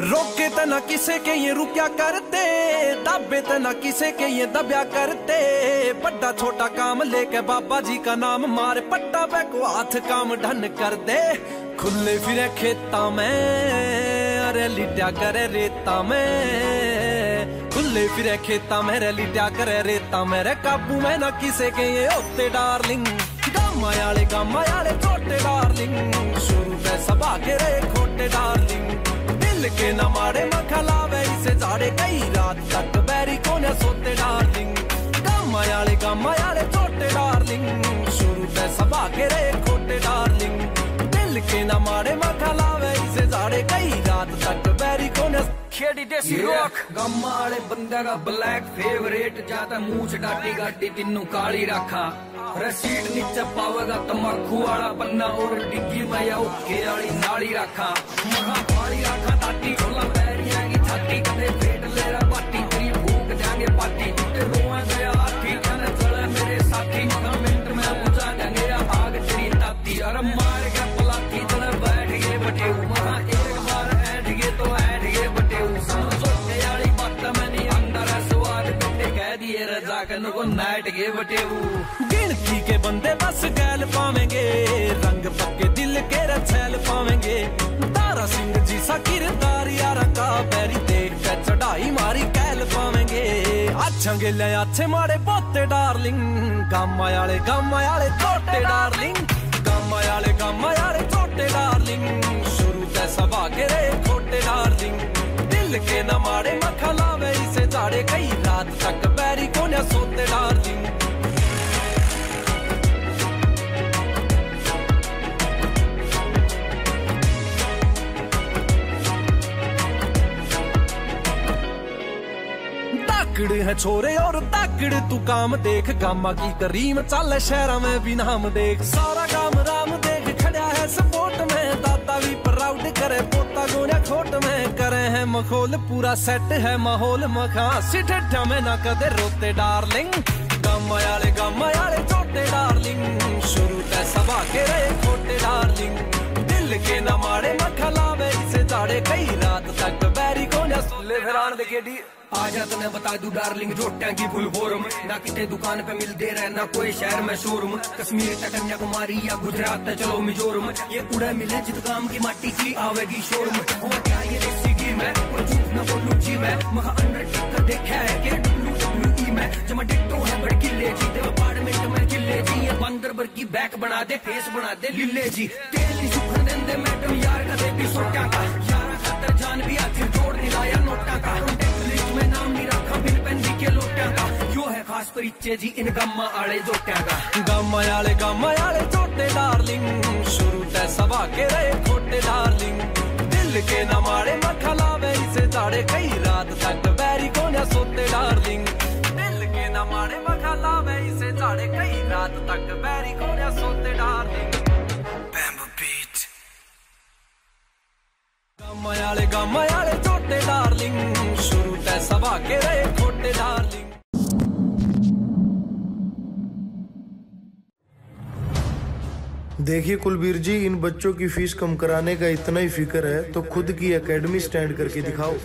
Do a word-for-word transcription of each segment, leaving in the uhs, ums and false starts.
रोके त ना किसे के ये रुपया करते, दाबे त ना किसे के ये दबया करते। बड़ा छोटा काम लेके बाबा जी का नाम मारे, पट्टा पे को हाथ काम ढन कर दे। खुले फिरे खेता में, अरे लिट्या करे रेता में। खुले फिरे खेता में रे लिट्या करे रेता में रे, काबू में ना किसे के ये होते डार्लिंग। गामा याले गामा याले छोटे डार्लिंग, शुरू पे सब आगे रे खोटे डार्लिंग। दिल के न मारे मखलावे इसे जाड़े, कई रात तक बैरी कोने सोते डार्लिंग। गामा याले गामा याले छोटे डार्लिंग, शुरू पे सब आगे रे खोटे डार्लिंग। दिल के न मारे मखलावे इसे जाड़े, कई रात तक बैरी कोने खेड़ी देसी रॉक। गम्मा वाले बंदे का ब्लैक फेवरेट, जाता मूछ डाटी गाटी तीनों काली रखा। रसीद नीचे पावेगा तम्बाकू वाला पन्ना, और डिग्गी में या उके वाली नाली रखा। महा पाली रखा ताटी झोला पैरिया की छाती, कदे पेट ले रहा बाटी तेरी भूख जागे पाटी। ते रोआ गया आखी कने चले मेरे साथी, कमेंट में पूछा गंगेरा भाग तेरी ताती। अरे मार के पलाती चले बैठ गए बटे, महा एक बार ऐठ गए तो ऐठ गए बटे। समझो के वाली बात में नहीं अंदर स्वाद बेटे, कह दिए रजा कन को नाइट गए बटे। गिनती के बंदे बस गैल पावेंगे, रंग पक्के दिल के रछैल पावेंगे। तारा सिंह जी सा किरदार यारा का, बैरी देख के चढ़ाई मारी कैल पावेंगे। अच्छा गिले अच्छे मारे पोते डार्लिंग, गामा याले गामा याले छोटे डार्लिंग। गामा याले गामा याले छोटे डार्लिंग, शुरू ते सब आगे रे खोटे डार्लिंग। दिल के न मारे मखलावे इसे जाड़े, कई रात तक बैरी कोने सोते डार्लिंग। ताकड़ है छोरे और ताकड़ तू काम देख, गामा की करीम चल शहरा में भी नाम देख। सारा काम राम देख खड़ा है सपोर्ट में, दादा भी प्राउड करे पोता गोने खोट में। करे है मखोल पूरा सेट है माहौल, मखा सिठा में ना कदे रोते डार्लिंग। गामा याले गामा याले छोटे डार्लिंग, शुरू ते सब आगे रे खोटे डार्लिंग। दिल के न मारे मखलावे इसे जाड़े, कई रात तक बैरी कोने सोले फिरान दे केडी। आजा तने बता दू डार्लिंग, रोटियां की फुल फॉर्म ना किते दुकान पे मिलते रहे, ना कोई शहर में शोरूम। कश्मीर तक कन्याकुमारी या गुजरात तक चलो मिजोरम, ये उड़े मिले चितगाम की माटी की आवेगी शोरूम। हो क्या ये देसी घी में और झूठ न बोलूं जी मैं, महा अंडरटेकर देखा है के डब्ल्यू डब्ल्यू ई में। जमा डिट्टो है बड़ किले जी, देव अपार्टमेंट में किले जी। ये बंदर बर की बैक बना दे, फेस बना दे लिले जी। तेल ही सुखर देंदे मैडम यार का देती सोटा का, यारा खातर जान भी आखिर जोड़ दिलाया नोटा का। में नाम नहीं रखा बिन पेंदी के लोटिया का, यो है खास परिचय जी इन गम्मा आले जोटिया का। गामा याले गामा याले छोटे डार्लिंग, शुरू ते सब आगे रे खोटे डार्लिंग। दिल के न मारे मखलावे इसे जाड़े, कई रात तक बैरी कोने सोते डार्लिंग। दिल के न मारे मखलावे इसे जाड़े, कई रात तक बैरी कोने सोते डार्लिंग। गामा याले गामा याले छोटे डार्लिंग, शुरू ते सब आगे रे खोटे डार्लिंग। देखिए कुलबीर जी, इन बच्चों की फीस कम कराने का इतना ही फिक्र है तो खुद की एकेडमी स्टैंड करके दिखाओ।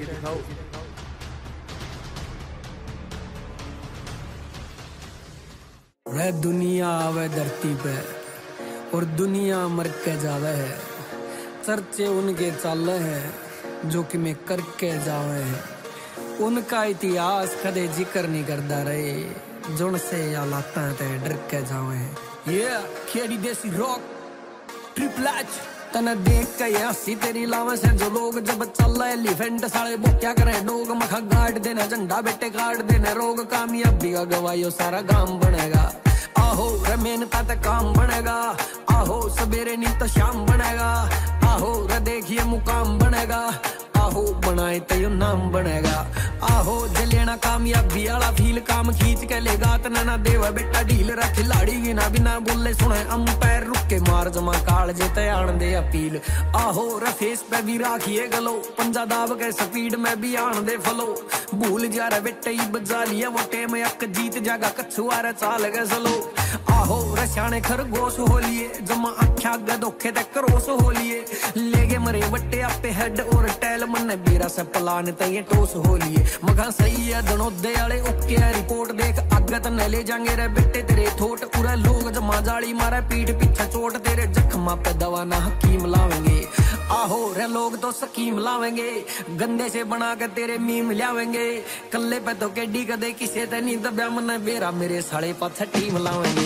वह दुनिया आवे धरती पे और दुनिया मर के जावे है, चर्चे उनके चाले हैं जो कि मैं करके जावे है। उनका इतिहास कदे जिक्र नहीं करता रहे, जुन से या लाता है डर के जावे है। ये खेड़ी देसी रॉक ट्रिपल एच तना देख के हंसी तेरी लावा से जो लोग जब चल एलिफेंट साले वो क्या करे डोग। मखा गाड़ देना झंडा बेटे काट देना रोग, कामयाबी का गवाइयो सारा गांव बनेगा। आहो रे मेहनता ते काम बनेगा, आहो सवेरे नींद तो शाम बनेगा। आहो रे देखिए मुकाम बनेगा, आहो बनाए तो यो नाम बनेगा। आहो जलेना कामयाबी वाला फील, काम खींच के लेगा तना ना देवा बेटा ढील रख। खिलाड़ी गिना बिना बोले सुने अंपायर रुक के मार जमा काल जेते आन दे अपील। आहो रे फेस पे भी राखिए गलो, पंजा दाब के स्पीड में भी आन दे फलो। भूल जा रे बेटे ही बजा लिया वो टेम, एक जीत जागा कछुआ रे चाल के चलो। आहो रशाने खरगोश हो लिए जमा आख्या गदोखे ते करोस हो लिए लेगे मरे बट्टे आपे हेड और टैल मन बेरा से पलान ते टोस हो लिए मगा सही है दनोदे वाले ओके रिपोर्ट देख आगत न ले जाएंगे रे बेटे तेरे थोट पूरा लोग जमा जाली मारे पीठ पीछे चोट तेरे जख्मा पे दवा ना हकीम लावेंगे आहो रे लोग तो सकीम लावेंगे गंदे से बना के तेरे मीम लावेंगे कल्ले पे तो केडी कदे किसे ते नहीं दबया मन बेरा मेरे साले पाथे टीम लावेंगे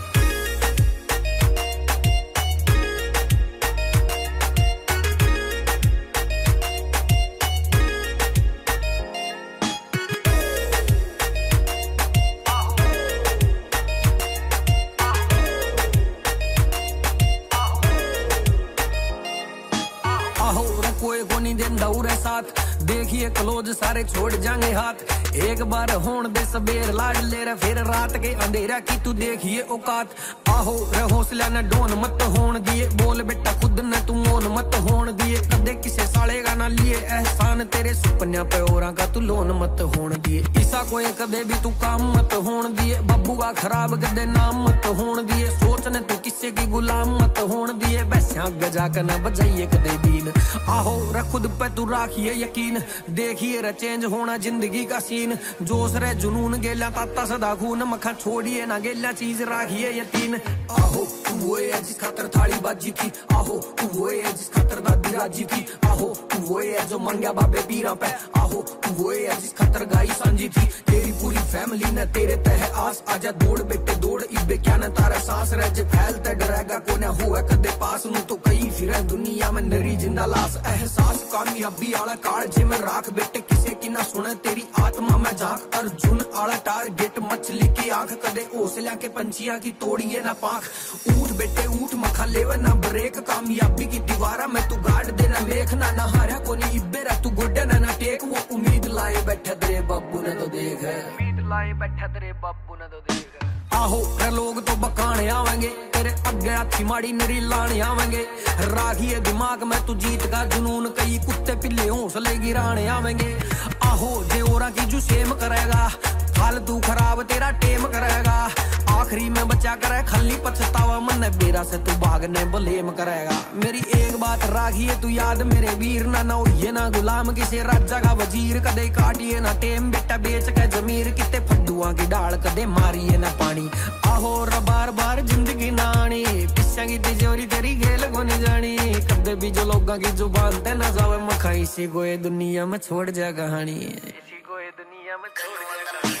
साथ देखिए क्लोज सारे छोड़ जाएंगे हाथ एक बार होन दे सबेर लाड ले रहा फिर रात के अंधेरा की तू देखिए औकात आहो रे हौसला न डोन मत होन दिए बोल बेटा खुद न तू मोन मत होन दिए कदे किसे सालेगा ना लिए एहसान तेरे सुपन्या पे औरा का तू लोन मत होन दिए ईसा कोई कदे भी तू काम मत होन दिए बब्बू का खराब कदे नाम मत होन दिए सोच न तू किसे की गुलाम मत होन दिए वैसा गजा कर न बजाइए कदे बीन आहो रे खुद पे तू राखिए यकीन देखिए रे चेंज होना जिंदगी का सीन जोश रे जुनून गेला ताता सदा खून मखा छोड़िए ना गेला चीज राखिए यकीन आहो तू वो है जिस खातर थाली बाजी थी आहो तू वो है जिस खातर दादी राजी थी आहो तू वो है जो मंगया बाबे पीरा पे आहो तू वो है जिस खातर गाई सांझी थी तेरी पूरी फैमिली ने तेरे तह आस आजा दौड़ बेटे दौड़ इबे क्या न तारा सांस रह जे फैलते डरेगा को न हुआ कदे पास नु तो कई फिर दुनिया में नरी जिंदा लाश एहसास कामयाबी आला काल जे में राख बेटे किसे की ना सुने तेरी आत्मा में झांक अर्जुन आला टारगेट मछली की आंख कदे हौसला के पंछियां की तोड़िए ना पाख ऊट बेटे ऊट मखा लेवे ना ब्रेक कामयाबी की दीवारा में तू गाड़ देना लेखना ना हारा को नहीं इब्बेरा तू गोडे ना ना टेक वो उम्मीद लाए बैठे तेरे बाबू ने तो देख है उम्मीद लाए बैठे तेरे बाबू ने तो देख है आहो रे लोग तो बकाने आवेंगे तेरे अगे हाथी माड़ी नरी लाने आवेंगे राखिए दिमाग में तू जीत का जुनून कई कुत्ते पिल्ले हौसले गिराने आवेंगे आहो जे औरा की जो सेम करेगा फालतू खराब तेरा टेम करेगा आखिरी में बचा करे खली पछतावा मन बेरा से तू भागने बलेम करेगा मेरी एक बात राखिए तू याद मेरे वीर ना ना ये ना गुलाम किसे राजा का वजीर कदे काटिए ना टेम बेटा बेच के जमीर किते फद्दुआ की डाल कदे मारिए ना पानी आहो रा बार बार जिंदगी नानी पिस्सा की तिजोरी तेरी गेल को नहीं जानी कदे भी जो लोगों की जुबान ते ना जावे मखा इसी को ये दुनिया में छोड़ जा कहानी इसी को ये दुनिया में छोड़ जा कहानी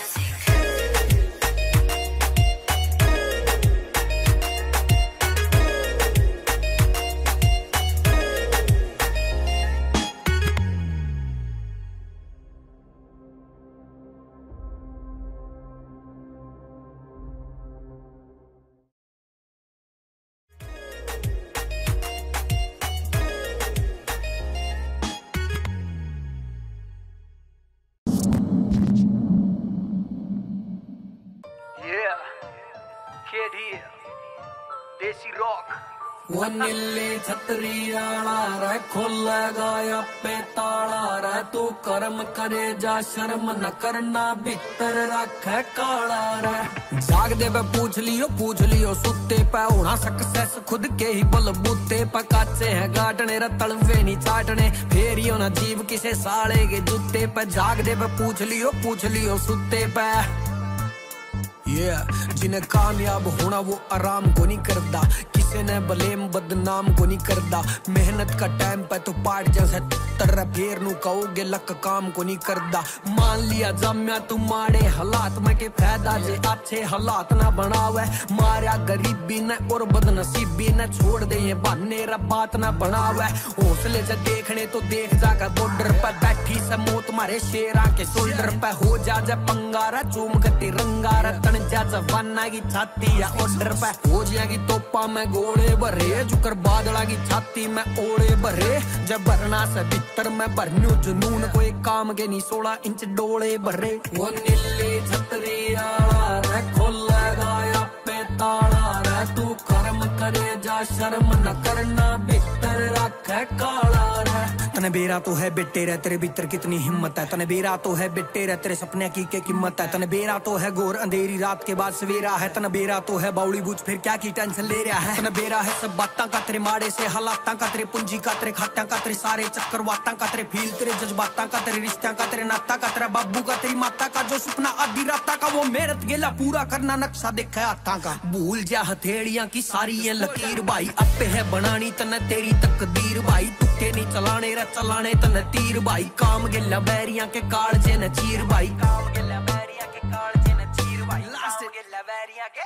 देसी रॉक वो नीली छतरी आला रे खोलेगा पे ताला रे तू कर्म करे जा शर्म न करना भीतर रखे काला रे जाग दे पे पूछ लियो पूछ लियो सुते पे होना सक्सेस खुद के ही बलबूते पे काचे है गाटने रे तलवे नहीं चाटने फेरियो ना जीव किसे साले के जूते पे जाग दे पे पूछ लियो पूछ लियो सुते पे Yeah, जिन्हें कामयाब होना वो आराम को नहीं करता किसी ने बलेम बदनाम को नहीं करता मेहनत का टाइम पे तो पाट जैसे तरह फेर नू कहोगे लक काम को नहीं करता मान लिया जम्या तू माड़े हालात में के फायदा जे अच्छे हालात ना बनावे मारा गरीबी ने और बदनसीबी ने छोड़ दे ये बहाने रा बात ना बनावे हौसले से देखने तो देख जाकर बॉर्डर पर बैठी से मौत मारे शेरा के शोल्डर पे हो जा जा पंगारा चूम के तिरंगा रतन जा जवाना की छाती या ऑर्डर पे हो जिया की तोपा में गोले भरे जुकर बादला की छाती में ओले भरे जब भरना से भीतर में भरन्यू जुनून कोई काम के नहीं सोलह इंच डोले भरे वो नीली छतरी आला रे खोलेगा पे ताला रे तू कर्म करे जा शर्म न करना भीतर रखे काला रे तने बेरा तो है बेटे रे तेरे भीतर कितनी हिम्मत है, तने बेरा तो है बेटे रे तेरे सपने की के कीमत है, तने बेरा तो है घोर अंधेरी रात के बाद सवेरा है, तने बेरा तो है बाउली बुझ फिर क्या की टेंशन ले रहा है, तने बेरा है सब बातां का तेरे माड़े से हालातां का तेरे पूंजी का तेरे खात्यां का तेरे सारे चक्कर वातां का तेरे फील तेरे जज्बातां का तेरे रिश्तियां का तेरे नाता का तेरा बाबू का तेरी माता का जो सपना आधी राता का वो मेहनत गेला पूरा करना नक्शा देखा हाथां का। भूल जा हथेलियां की सारी ये लकीर भाई अपे है बनानी तने तेरी तकदीर भाई, तुक्के नहीं चलाने रे चलाने तने तीर भाई, काम गेला बैरियां के कालजे न चीर भाई, काम गेला बैरियां के कालजे न चीर भाई, लास्ट गेला बैरियां के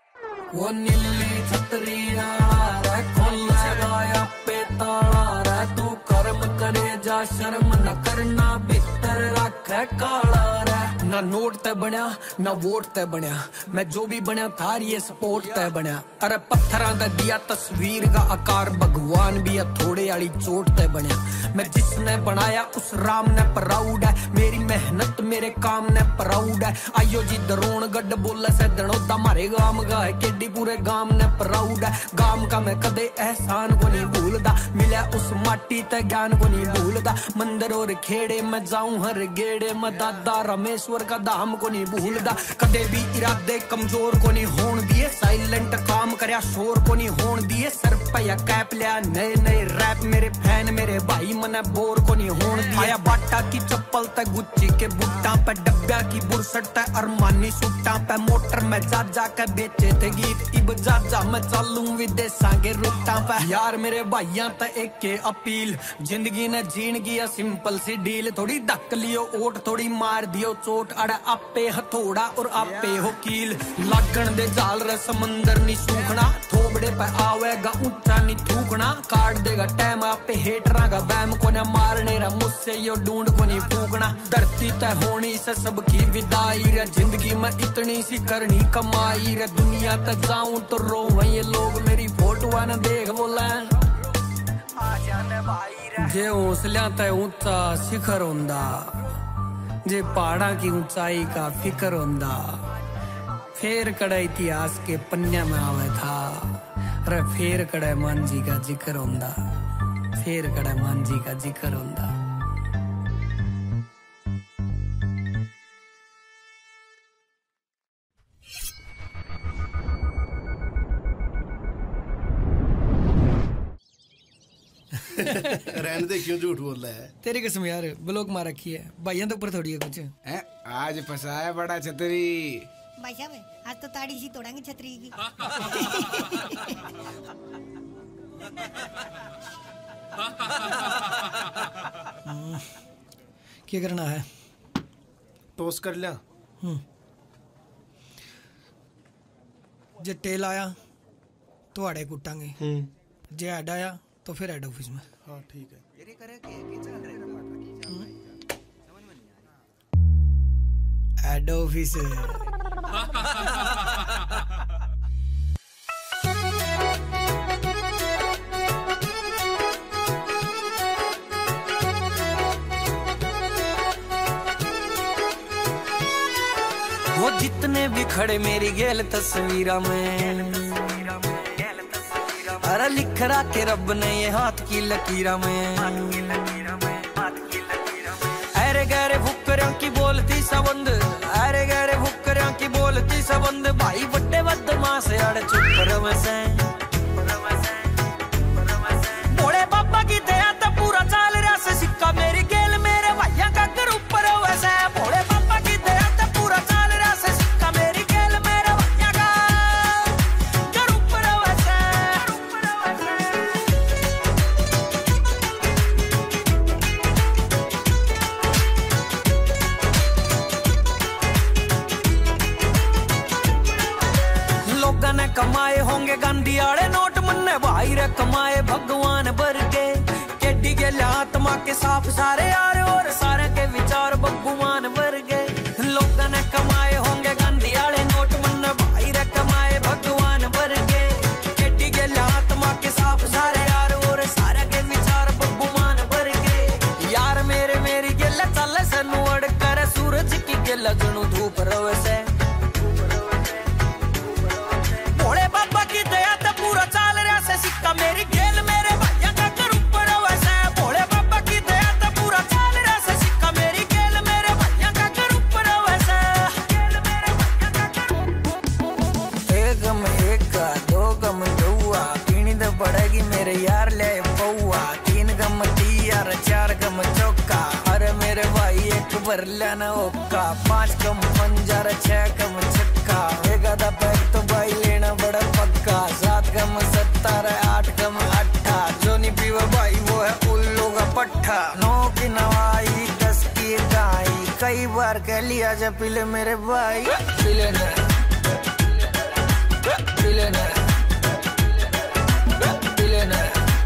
वो नीली छतरी रे खोल गाया पे ताला रे, तू कर्म करे जा शर्म न करना भीतर रखे काला रे। ना नोट ते बनया ना वोट ते बनया, मैं जो भी बनया थार ये सपोर्ट ते बनया, अरे पत्थरां दा दिया तस्वीर का आकार भगवान भी है थोड़े आली चोट ते बनया, मैं जिसने बनाया उस राम ने प्राउड है, मेरी मेहनत मेरे काम ने प्राउड है, आयो जी दरोण गड्ढ बोले से दणोदा मारे गाम गा है केडी पूरे गाम ने प्राउड है, गाम का मैं कदे एहसान को नहीं भूलदा, मिला उस माटी ते ज्ञान को नहीं भूलदा, मंदिर और खेड़े में जाऊं हर गेड़े में दादा रामेश्वर का धाम को नहीं भूलदा, कदे भी इरादे कमजोर को नहीं होन दिए, साइलेंट काम करया शोर को नहीं होन दिए, सर पे या कैप लिया नए नए रैप मेरे फैन मेरे भाई मने बोर को नहीं होन दिया, आया बाटा की चप्पल ते गुच्ची के बूटा पे डब्बा की बुरसट ते अरमानी सूटा पे मोटर में जा जा के बेचे थे गीत, इब जा जा मैं चलूं विदेशा के रूटा पे, यार मेरे भाइयां ते एक के अपील जिंदगी ने जीन की सिंपल सी डील, थोड़ी धक लियो ओट थोड़ी मार दियो चोट, अड़े आपे हथौड़ा और आपे हो कील, लागण दे जाल रे समंदर नी सूखना, थोबड़े पे आवेगा ऊंचा नी थूकना, काट देगा टाइम आपे हेटरा का बैम को न मारने रा मुझसे यो ढूंढ को नहीं फूकना, धरती तय होनी से सबकी विदाई रे, जिंदगी में इतनी सी करनी कमाई रे, दुनिया तक जाऊं तो रो ये लोग मेरी फोटो न देख बोले जे हौसला ते ऊंचा शिखर होंदा, जे पहाड़ा की ऊंचाई का फिक्र होंदा, फेर कड़ा इतिहास के पन्ने में आवे था, रे फेर कड़ा मान जी का जिक्र होंदा, फेर कड़ा मान जी का जिक्र होंदा। रहने दे क्यों झूठ बोल रहा है, तेरी कसम यार ब्लॉक मार रखी है भाइयों तो ऊपर थोड़ी है कुछ है, आज फंसाया बड़ा छतरी भाई साहब आज तो ताड़ी सी तोड़ेंगे छतरी की। क्या करना है, टॉस कर लिया, जे टेल आया तो आड़े कुटांगे, जे हेड आया तो फिर हेड ऑफिस में। हाँ ठीक है। हेड ऑफिस वो जितने भी खड़े मेरी गेल तस्वीरा में, अरे लिख रहा के रब ने ये हाथ की लकीरा में, अरे गहरे फुकरियों की बोलती सबंद, अरे गहरे फुकरियों की बोलती सबंद, भाई बड्डे बदमाश अड़ चुप रमे से, भोले बाबा की दया तो पूरा चाल रहा से सिक्का मेरी गेल मेरे भैया का घर ऊपर वैसे, भोले बाबा की दया तो पूरा चाल रहा से सिक्का मेरी गेल मेरे भैया का घर ऊपर वैसे। लोगों ने कमाए होंगे गांधी आड़े नोट, मन्ने भाई रे कमाए भगवान भर के, केडी के आत्मा के साफ सारे यार और सारे के विचार भगवान भर गए, लोगों ने कमाए होंगे गांधी आड़े नोट, मन्ने भाई रे कमाए भगवान भर के, केडी के आत्मा के साफ सारे यार और सारे के विचार भगवान भर गए, यार मेरे मेरी गेल चल से नुअड़ कर सूरज की गेल जणु धूप रवे से, भोले बाबा की दया तो पूरा चाल रहा से सिक्का मेरी गेल मेरे भैया का घर ऊपर वैसे, भोले बाबा की का, दो गम दुआ पीनी तो पड़ेगी मेरे यार ले पौआ, तीन गम यार चार गम चौका, अरे मेरे भाई एक भर लेना ओका, पांच गम पंजर छह गम छक्का, एक आधा पैक तो भाई लेना बड़ा पक्का, सात गम सत्तर आठ गम अट्ठा, जो नहीं पीवा भाई वो है उल्लू का पट्टा, नौ की नवाई दस की गाई, कई बार कह लिया जा पीले मेरे भाई, पीले ना पीले ना पीले ना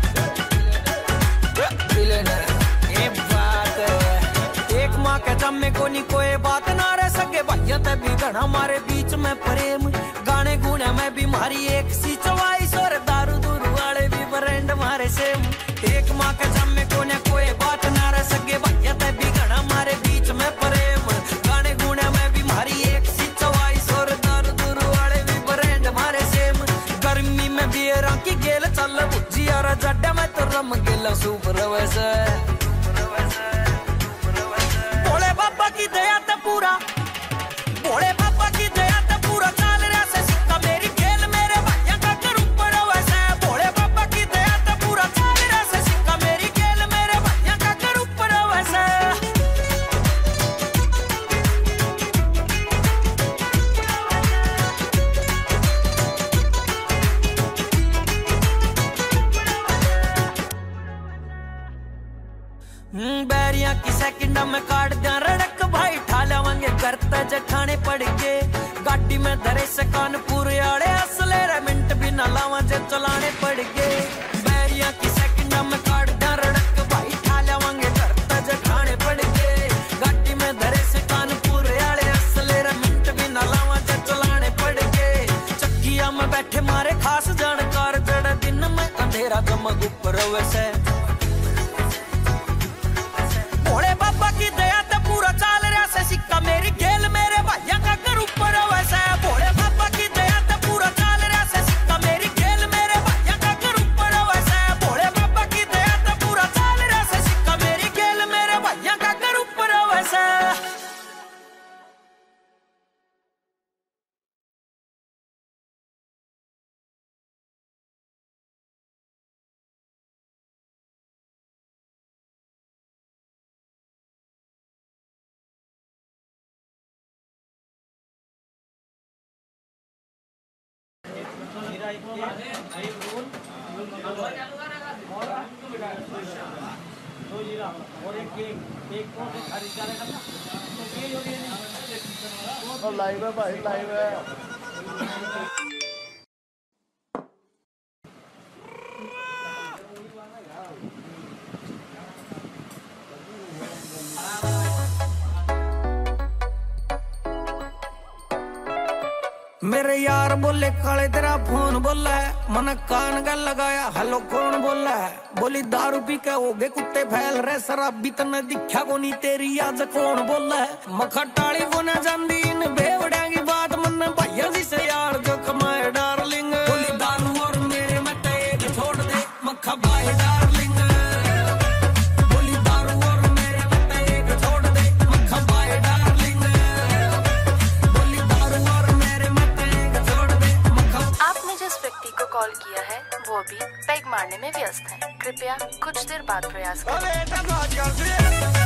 पीले ना। ये बात है एक माँ के जम में कोई कोई बात ना रह सके, भैया तभी घना हमारे बीच में प्रेम, गाने गुने में भी मारी एक सी चवाइस, और दारू दूरू वाले भी ब्रांड मारे सेम, एक माँ के जम में कोई कोई बात ना रह सके, भैया तभी घना हमारे बीच में प्रेम, गाने गुने में भी मारी एक सी चवाइस, और दारू दूरू वाले भी ब्रांड मारे सेम, गर्मी में बियरा की गेल चल बुझी यार जड्डा में तो रम गेला सुपर वैसे, भोले बाबा की दया ते पूरा, भोले बाबा की दया ते पूरा चाल रहा से सिक्का मेरी खेल मेरे भैया का कर ऊपर वैसे, भोले बाबा की दया ते पूरा चाल रहा से सिक्का मेरी खेल मेरे भैया का कर ऊपर वैसे। बैरिया की सेकंड में काट दिया रड़क भाई, ठा लावांगे करते जखाने पड़ के, गाड़ी में धरे से कानपुर आड़े असले रे मिनट भी ना लावा जे चलाने पड़ गए, बैरिया की सेकंड में काट दिया रड़क भाई, ठा लावांगे करते जखाने पड़ के, गाड़ी में धरे से कानपुर आड़े असले रे मिनट भी ना लावा जे चलाने पड़ गए, चक्किया में बैठे मारे खास जानकार, जड़ा दिन में अंधेरा चमक ऊपर वैसे, भोले बाबा की दया ते पूरा चाल रहा से सिक्का मेरी खेल मेरे भैया का कर ऊपर वैसे, भोले बाबा की दया ते पूरा चाल रहा से सिक्का मेरी खेल मेरे भैया का कर ऊपर वैसे, भोले बाबा की दया ते पूरा चाल रहा से सिक्का मेरी खेल मेरे भैया का कर ऊपर वैसे। लाइव है भाई, लाइव है। मेरे यार बोले काले तेरा फोन बोला है, मन कान का लगाया हेलो कौन बोला है, बोली दारू पी के हो गए कुत्ते फैल रहे, शराबी तने दिखा को नहीं तेरी आज कौन बोला है, मखा टाली को न जांदी इन बेवड़िया की बात, मन भैया जी से यार जो कमाए डार्लिंग, बोली दारू और मेरे मत एक छोड़ दे मखा भाई डार्लिंग, बोली दारू और मेरे मत एक छोड़ दे मखा भाई डार्लिंग, बोली दारू और मेरे मत एक छोड़ दे मखा। आपने जिस व्यक्ति को कॉल किया है वो अभी पैग मारने में व्यस्त है, कृपया कुछ देर बाद प्रयास करें।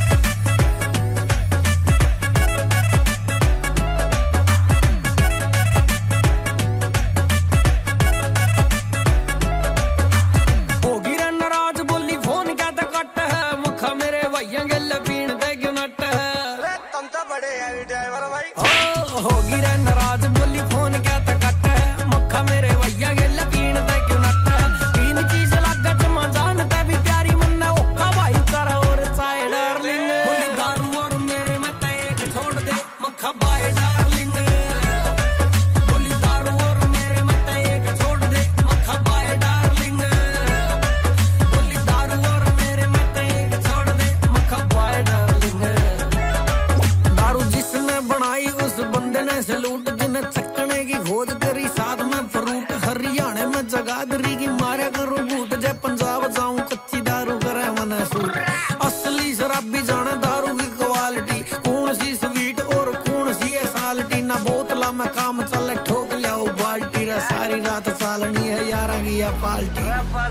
होगी रे नाराज बोली फोन क्या तक कट है, मक्खा मेरे भैया के लकीन तक क्यों नट है, तीन चीज लागत मजान तभी प्यारी मन्ना ओका भाई करा और चाहे डार्लिंग, सारी रात सालनी है यारा की या पार्टी।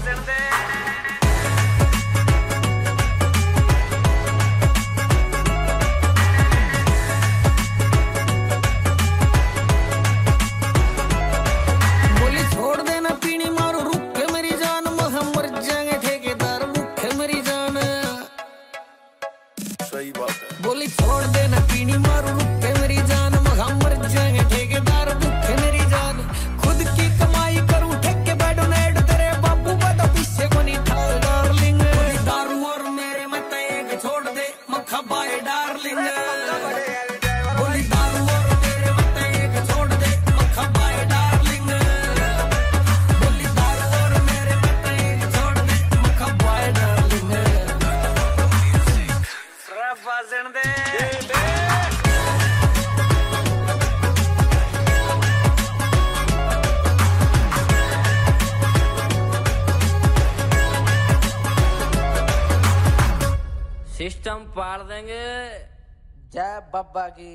बोली छोड़ देना पीनी मारो रुक के मेरी जान, हम मर जाएंगे ठेकेदार रुक मेरी जान। सही बात है। बोली छोड़ देना पीनी मारो रुक के मेरी जान, हम मर जाएंगे ठेकेदार रुक मेरी जान। खुद की कमाई करूं ठेके बैठो नेट तेरे बाबू बता पीछे को नहीं था डार्लिंग। दारू और मेरे मत एक छोड़ दे मखा बाय डार्लिंग। बोली दारू और मेरे मत एक छोड़ दे मखा बाय डार्लिंग। बोली दारू और मेरे मत एक छोड़ दे मखा बाय डार्लिंग। फाजण दे सिस्टम पाड़ देंगे। जय बाबा की।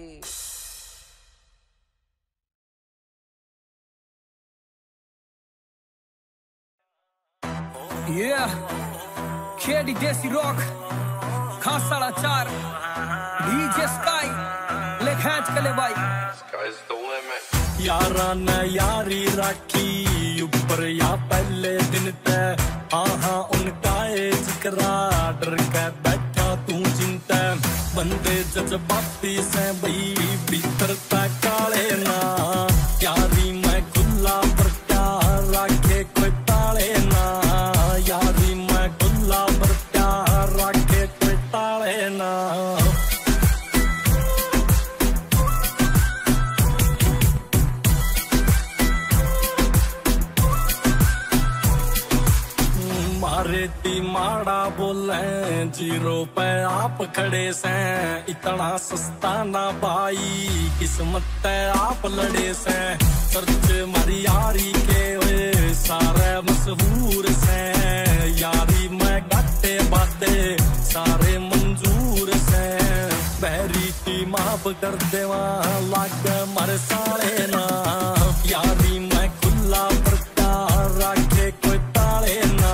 Yeah, Kedi Desi Rock, Khasala Char, D J Sky, ले खैच कले भाई। यारा न यारी राखी ऊपर या पहले दिन ते, हाँ हाँ उनका ए जिक्रा डर के बैठा तू चिंता। बंदे जज्बाती से बई भीतर तक काले ना, यारी मैं खुला पर प्यार राखे कोई ताले ना। यारी मैं खुला पर प्यार राखे कोई ताले ना। मारे ती माड़ा बोले जीरो पे आप खड़े से, इतना सस्ता ना भाई किस्मत ते आप लड़े से। सर्च मारी यारी के वे सारे मशहूर से, यारी मैं गाटे बाते सारे मंजूर से। बहरी की माफ कर देवा लाग मर साले ना, यारी मैं खुला पर प्यार राखे कोई ताले ना।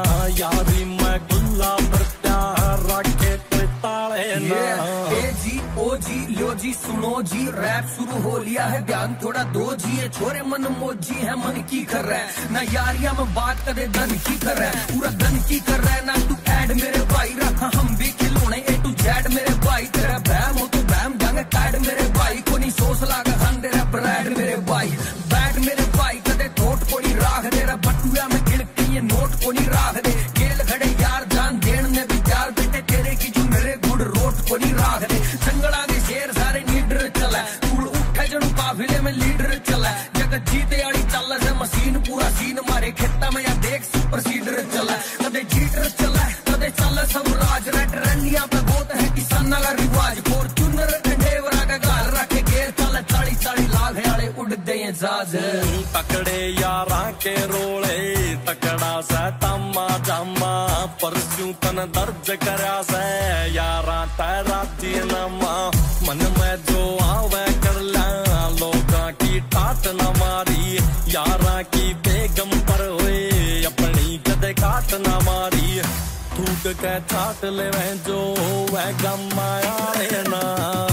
यारी मैं खुला पर प्यार राखे कोई ताले ना। ए जी ओ जी लो जी सुनो जी रैप शुरू हो लिया है ध्यान थोड़ा दो जी। ये छोरे मन मोजी है मन की कर रहा है ना, यारिया में बात करे धन की कर रहा है पूरा धन की कर रहा है ना। तू ऐड मेरे भाई रखा हम भी खिलौने ए टू जेड मेरे भाई। तेरा बहम हो तो बहम जाएंगे कैड मेरे भाई को नहीं सोच लागा हन तेरा ब्रांड मेरे भाई। बैट मेरे भाई कदे थोट को नहीं राख दे रहा बटुआ में गिन के ये नोट को नहीं राख दे। खेल खड़े यार जान देन में भी चार बेटे तेरे की जो मेरे गुड़ रोट को नहीं राख दे। जंगला के शेर सारे लीडर चला तूड़ उठे जड़ू काफिले में लीडर चला। जगत जीते वाली चल से मशीन पूरा सीन मारे खेता में या देख सुपर सीडर चला। कदे जीटर चला कदे चल सब राज रेट रंडिया पे बहुत है किसाना का रिवाज। फॉर्च्यूनर ठंडेवरा का गाल रखे गेर चल चाली चाली लाख वाले उड़ते हैं जहाज। तकड़े यारा के रोले तकड़ा सा तम्मा जम्मा, परस्यू तन दर्ज करया से यारा तेरा जीनमा। मन में जो आवे कर ला लोगा की ठाट न मारी, यारा की बेगम पर हुए अपनी कदे काट न मारी। थूक के चाट ले जो वह गम आया ना,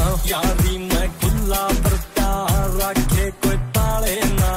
यारी मैं खुला पर प्यार राखे कोई ताले ना।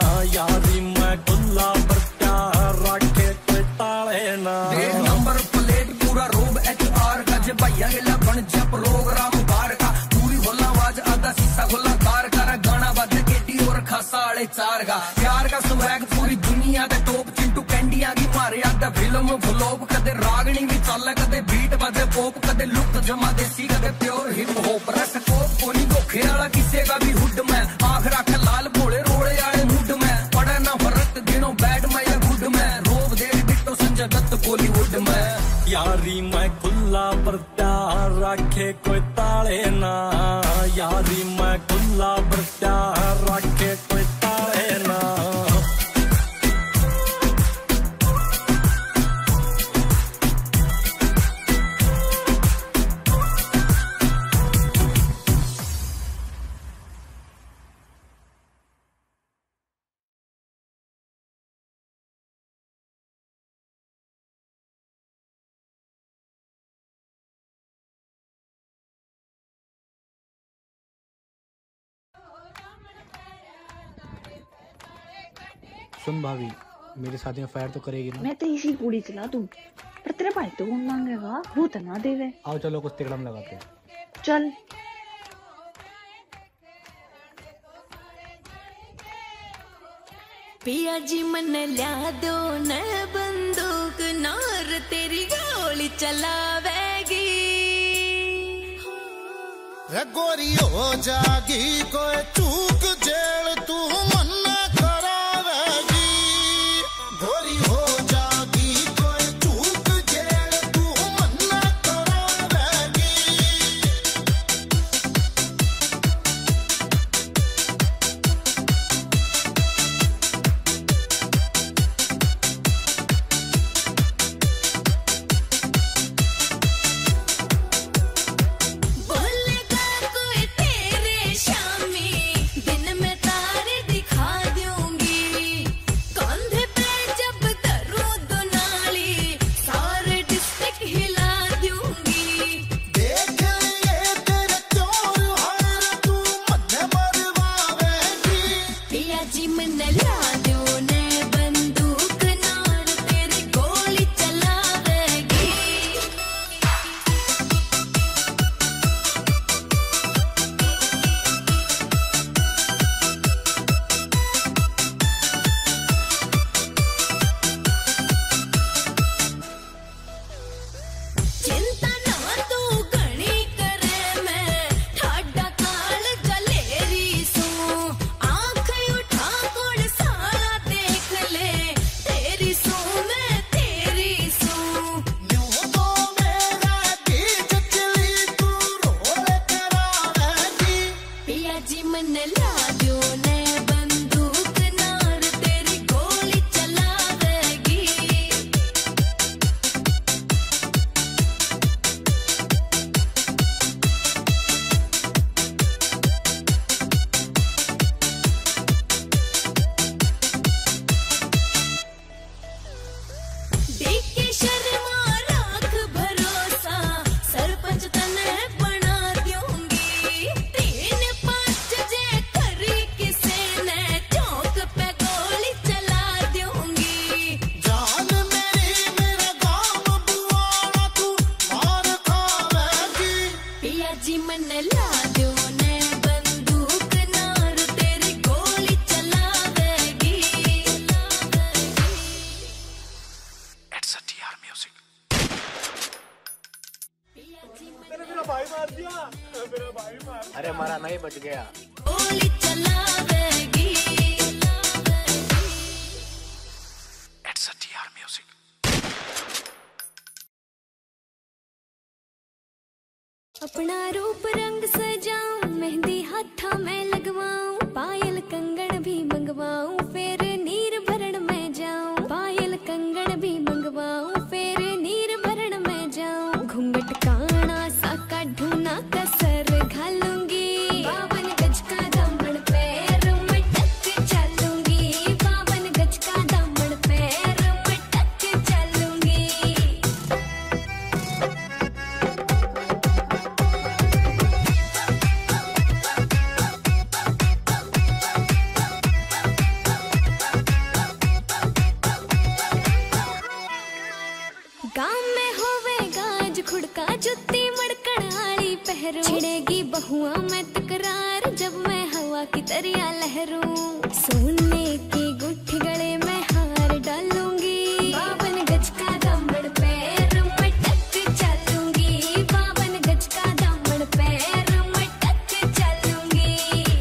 यारी मैं खुला पर प्यार राखे कोई ताले ना। नंबर प्लेट पूरा रोब एच आर का जे भैया गिला बन जा प्रोग्राम बार का। पूरी होला आवाज आधा शीशा खुला कार का गाना बजे केटी और खासा वाले चार का। प्यार का स्वैग पूरी दुनिया के टॉप चिंटू कैंडिया की मारे आधा फिल्म फ्लॉप। कदे रागनी भी चल कदे बीट बजे पॉप कदे लुक जमा देसी कदे प्योर हिप हॉप। रस कोप कोनी धोखे वाला किसे का भी हुड में आख रख लाल भोले रोड़े वाले मुड में। पड़े ना फर्क दिनों बैड में या गुड में रोब दे डिट्टो संजय दत्त बॉलीवुड में। यारी मैं खुला पर प्यार राखे कोई ताले ना, यारी मैं खुला पर प्यार राखे कोई ताले ना। सुन भाभी, मेरे साथ में फायर तो करेगी ना? मैं तो इसी कुड़ी चला दूं, पर तेरे भाई तो कौन मांगेगा, वो तो ना देवे। आओ चलो कुछ तिकड़म लगाते हैं। चल। पिया जी मन ल्या दो न बंदूक, नार तेरी गोली चलावेगी। गोरी हो जागी कोई चूक जेल तू मन्ना करावेगी। गोरी हो जागी कोई चूक जेल तू मन्ना करावेगी। अरे हमारा नहीं बच गया। अपना रूप रंग सजाऊं, मेहंदी हाथा में लगवाऊं, पायल कंगन भी मंगवाऊं, फिर नीर भरण में जाऊं। पायल कंगन भी मंगवाऊं, फिर नीर भरण में जाऊं। घूंघट काना सा काढूं ना कसर घालूंगी, बावन गज का दामन पैर मटक चलूंगी। बावन गज का दामन पैर मटक चलूंगी। गाँव में होवेगा आज खुड़का, जुत्ती मड़कड़ आली पहरू। छिड़ेगी बहुआ में तकरार, जब मैं हवा की तरिया लहरूं। सोने की गुट्ठी गले में हार डालूंगी, बावन गज का दामन पैर मटक चलूंगी। बावन गज का दामन पैर मटक चलूंगी।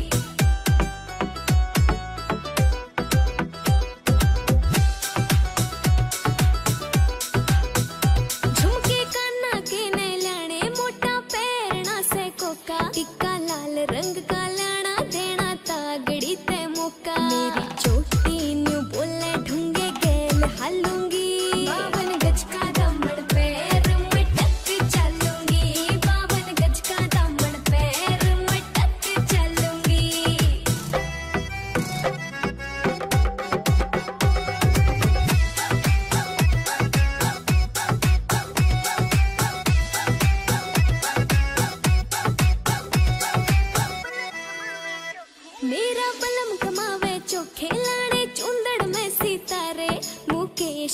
झुमके काना के ने लाने, मोटा पैरना से कोका। टिक्का लाल रंग का लाना, देना तागड़ी ते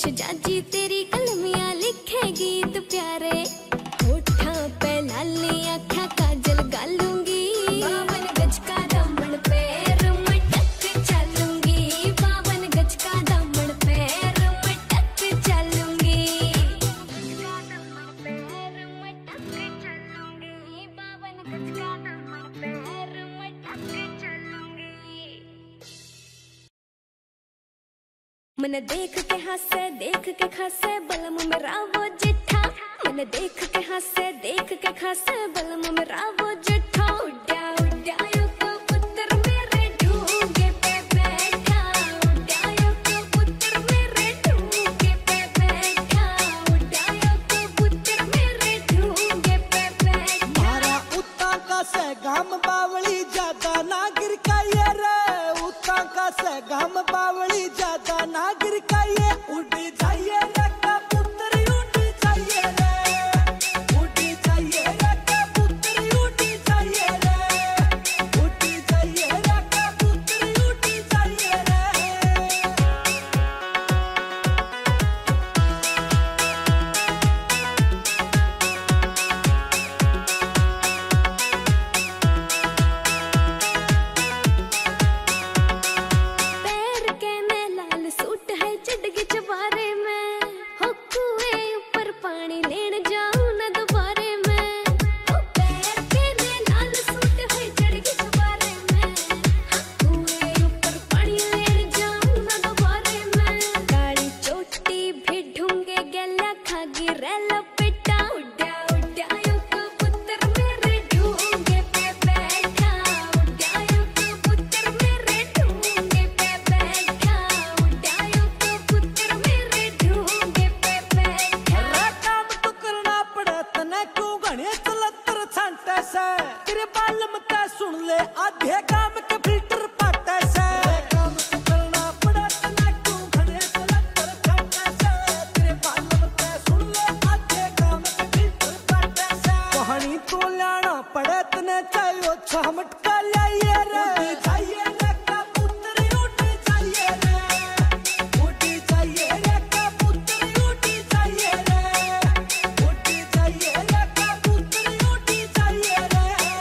जाजी तेरी कलमियां लिखे गीत प्यारे, होठा पे लाली आँखा काजल गालूंगी, बावन गज का दामन पैर मटक चलूंगी, बावन गज का दामन पैर मटक चलूंगी, बावन गज का दामन पैर मटक चलूंगी। मन देख के हंसे देख के खासे बलम मेरा वो जिठा, मन देख के हंसे देख के खासे बलम मेरा वो जिठा, उड्या उड्या यो कबूतर मेरे ढूंगे पे बैठा, उड्या यो कबूतर मेरे ढूंगे पे बैठा, उड्या यो कबूतर मेरे ढूंगे पे बैठा। मारा उता का से गाम बावली ज्यादा नागिर का ये रे, उता का से गाम बावली ज्यादा नागिर का ये, उड़ जाइए रे कबूतर उड़ जाइए रे, उड़ जाइए रे कबूतर उड़ जाइए रे, उड़ जाइए रे कबूतर उड़ जाइए रे। पैर के में लाल सूट है चढ़गी चबारे में, हो कुएं ऊपर पानी लेन जाऊं न दोबारे में, हो पैर के में लाल सूट है चढ़गी चबारे में, हो कुएं ऊपर पानी लेन जाऊं न दोबारे में, काली चोटी भी ढूंगे गला खागी रेला पिटा, उड्या उड्या यो कबूतर मेरे ढूंगे पे बैठा, उड्या यो कबूतर मेरे ढूंगे पे बैठा, उड्या यो कबूतर मेरे ढूंगे पे बैठा। रे काम तो करना पड़े तने क्यों घने चलतर छांटे से, तेरे बालम ते सुन ले आधे काम के फिल्टर पाटे से, रे काम तो करना पड़े तने क्यों घने चलतर छांटे से, तेरे बालम ते सुन ले आधे काम के फिल्टर पाटे से, कहानी तो लाना पड़े तने चाहिए छमट का लाइए रे, उड़ जाइए रे कबूतर उड़ जाइए रे, उड़ जाइए रे कबूतर उड़ जाइए रे, उड़ जाइए रे कबूतर उड़ जाइए रे।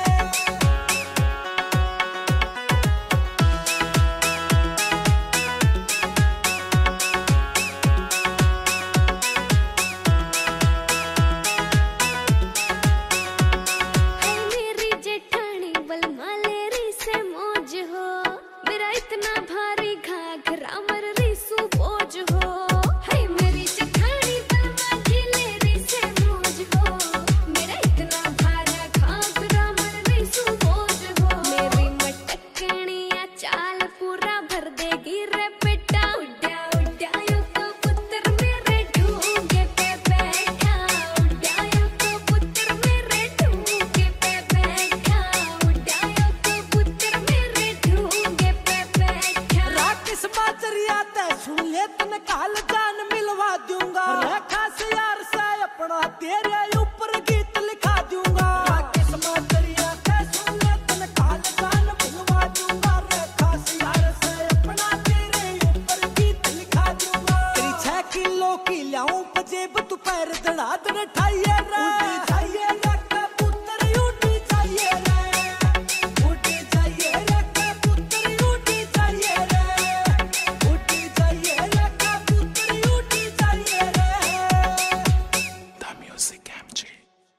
है मेरी जेठानी बलमा लेरी से मौज हो, मेरा इतना भारी घाघरा मर रिसू बोझ हो, है मेरी जेठानी बलमा जी लेरी से मौज हो, मेरा इतना भारा घाघरा मर रिसू बोझ हो, मेरी मटकनिया चाल पूरा भर देगी रे बेटा, उड्या उड्या यो कबूतर मेरे ढूंगे पे बैठा, उड्या यो कबूतर मेरे ढूंगे पे बैठा, उड्या यो कबूतर मेरे ढूंगे पे बैठा। राकेश बाजरिया ते सुन ले तने काल जान मिलवा दूंगा, रेखा से यार से अपना तेरे ऊपर गीत लिखा दूंगा, राकेश बाजरिया ते सुन ले तने काल जान मिलवा दूंगा, रेखा से यार से अपना तेरे ऊपर गीत लिखा दूंगा, तेरी छह किलो की लाऊं पजेब तू पैर दड़ा दड़ ठाइए रे, उड़ जाइए रे कबूतर उड़ जाइए रे, उड़ जाइए रे कबूतर उड़ जाइए रे, उड़ जाइए रे कबूतर उड़ जाइए रे। The Music M G।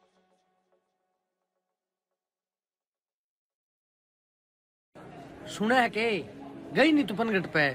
सुना है के गई नहीं तू पनगट पे,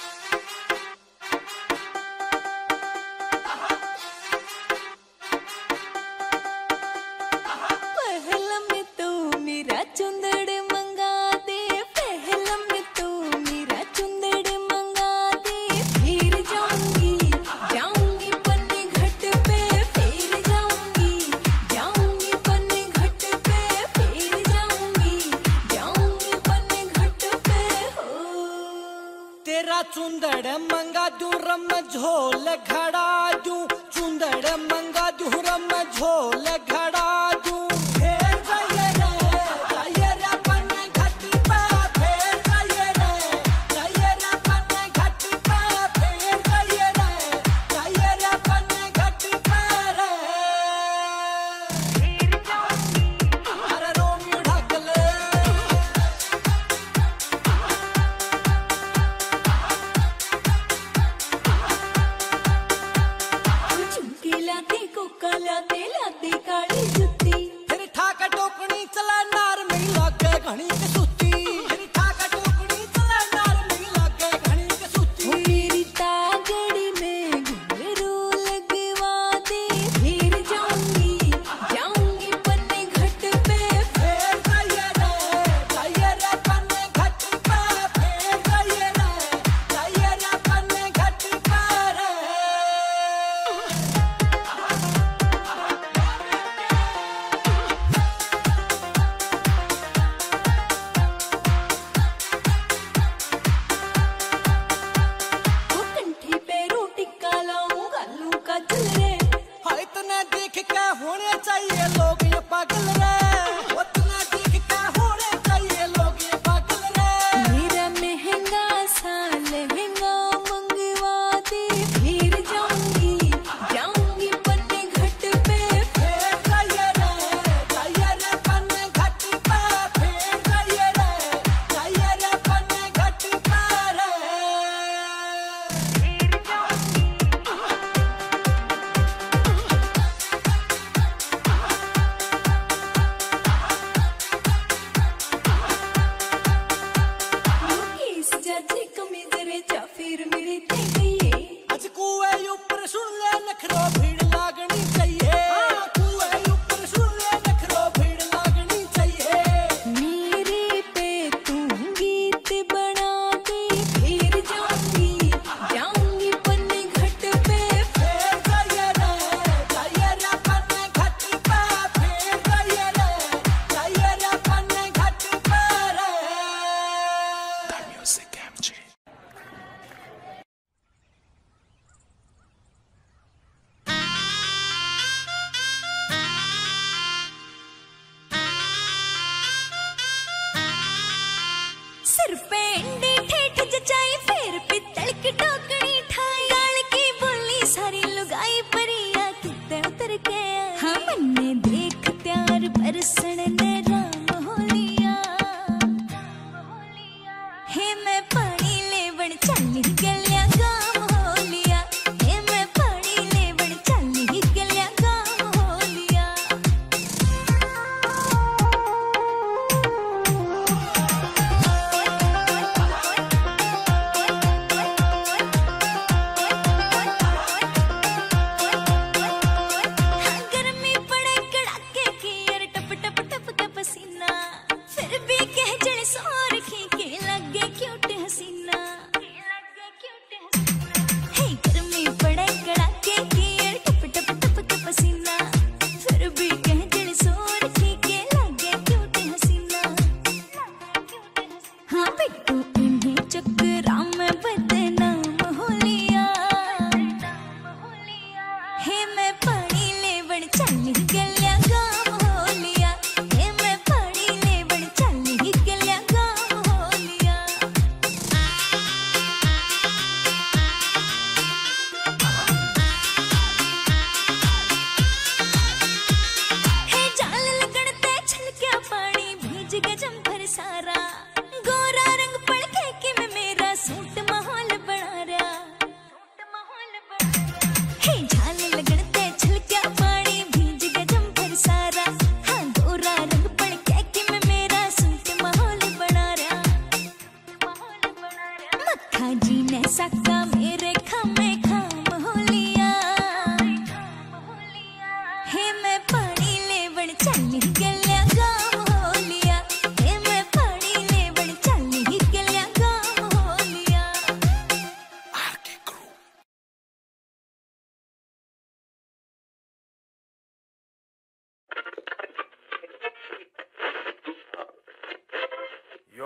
पहला में तू मेरा चुंदड़ मंगा दे, पहला में तू मेरा चुंदड़ मंगा दे, फिर जाऊंगी जाऊंगी पन्ने घट पे, फिर जाऊंगी जाऊंगी पन्ने घट पे, फिर जाऊंगी जाऊंगी पन्ने घट पे हो। तेरा चुंदड़ मंगा दूं रम झोल घड़ा दूं, चुंदड़ मंगा दूं रम झोल घड़ा दूं, फिर जाइए रे जाइए रे पन्ने घट पे, फिर जाइए रे जाइए रे पन्ने घट पे, फिर जाइए रे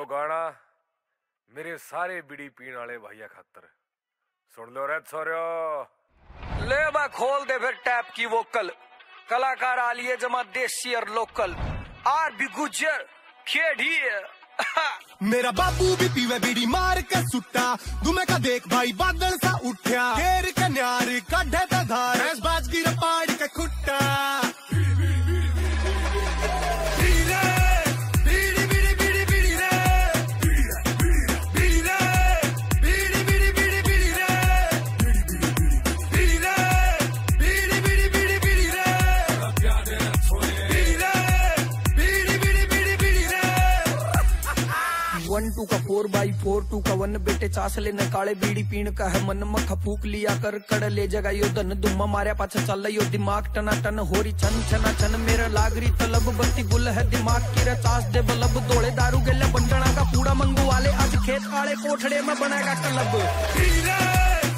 यो गाना मेरे सारे बीड़ी पीने वाले भैया खातर सुन लो रे छोरियो। ले बा खोल दे फिर टैप की वोकल, कलाकार आलिए जमा देसी और लोकल, आर भी गुजर खेड़ी मेरा बाबू भी पीवे बीड़ी मार के सुट्टा, दुमे का देख भाई बादल सा उठ्या, घेर के न्यार काढ़े ता धार, ऐस बाज गिर पाड़ के खुट्टा। वन टू का फोर बाई फोर टू का वन बेटे चास लेने काले बीड़ी पीण का है मन मखा फूक लिया कर कड़ ले जगा यो धन दुम्मा मारे पाछा चल यो दिमाग टना टन होरी छन छना छन मेरा लागरी तलब बत्ती गुल है दिमाग की रे चास दे बलब दौड़े दारू गेले बंटना का पूड़ा मंगू वाले आज खेत आले कोठड़े में बनेगा क्लब।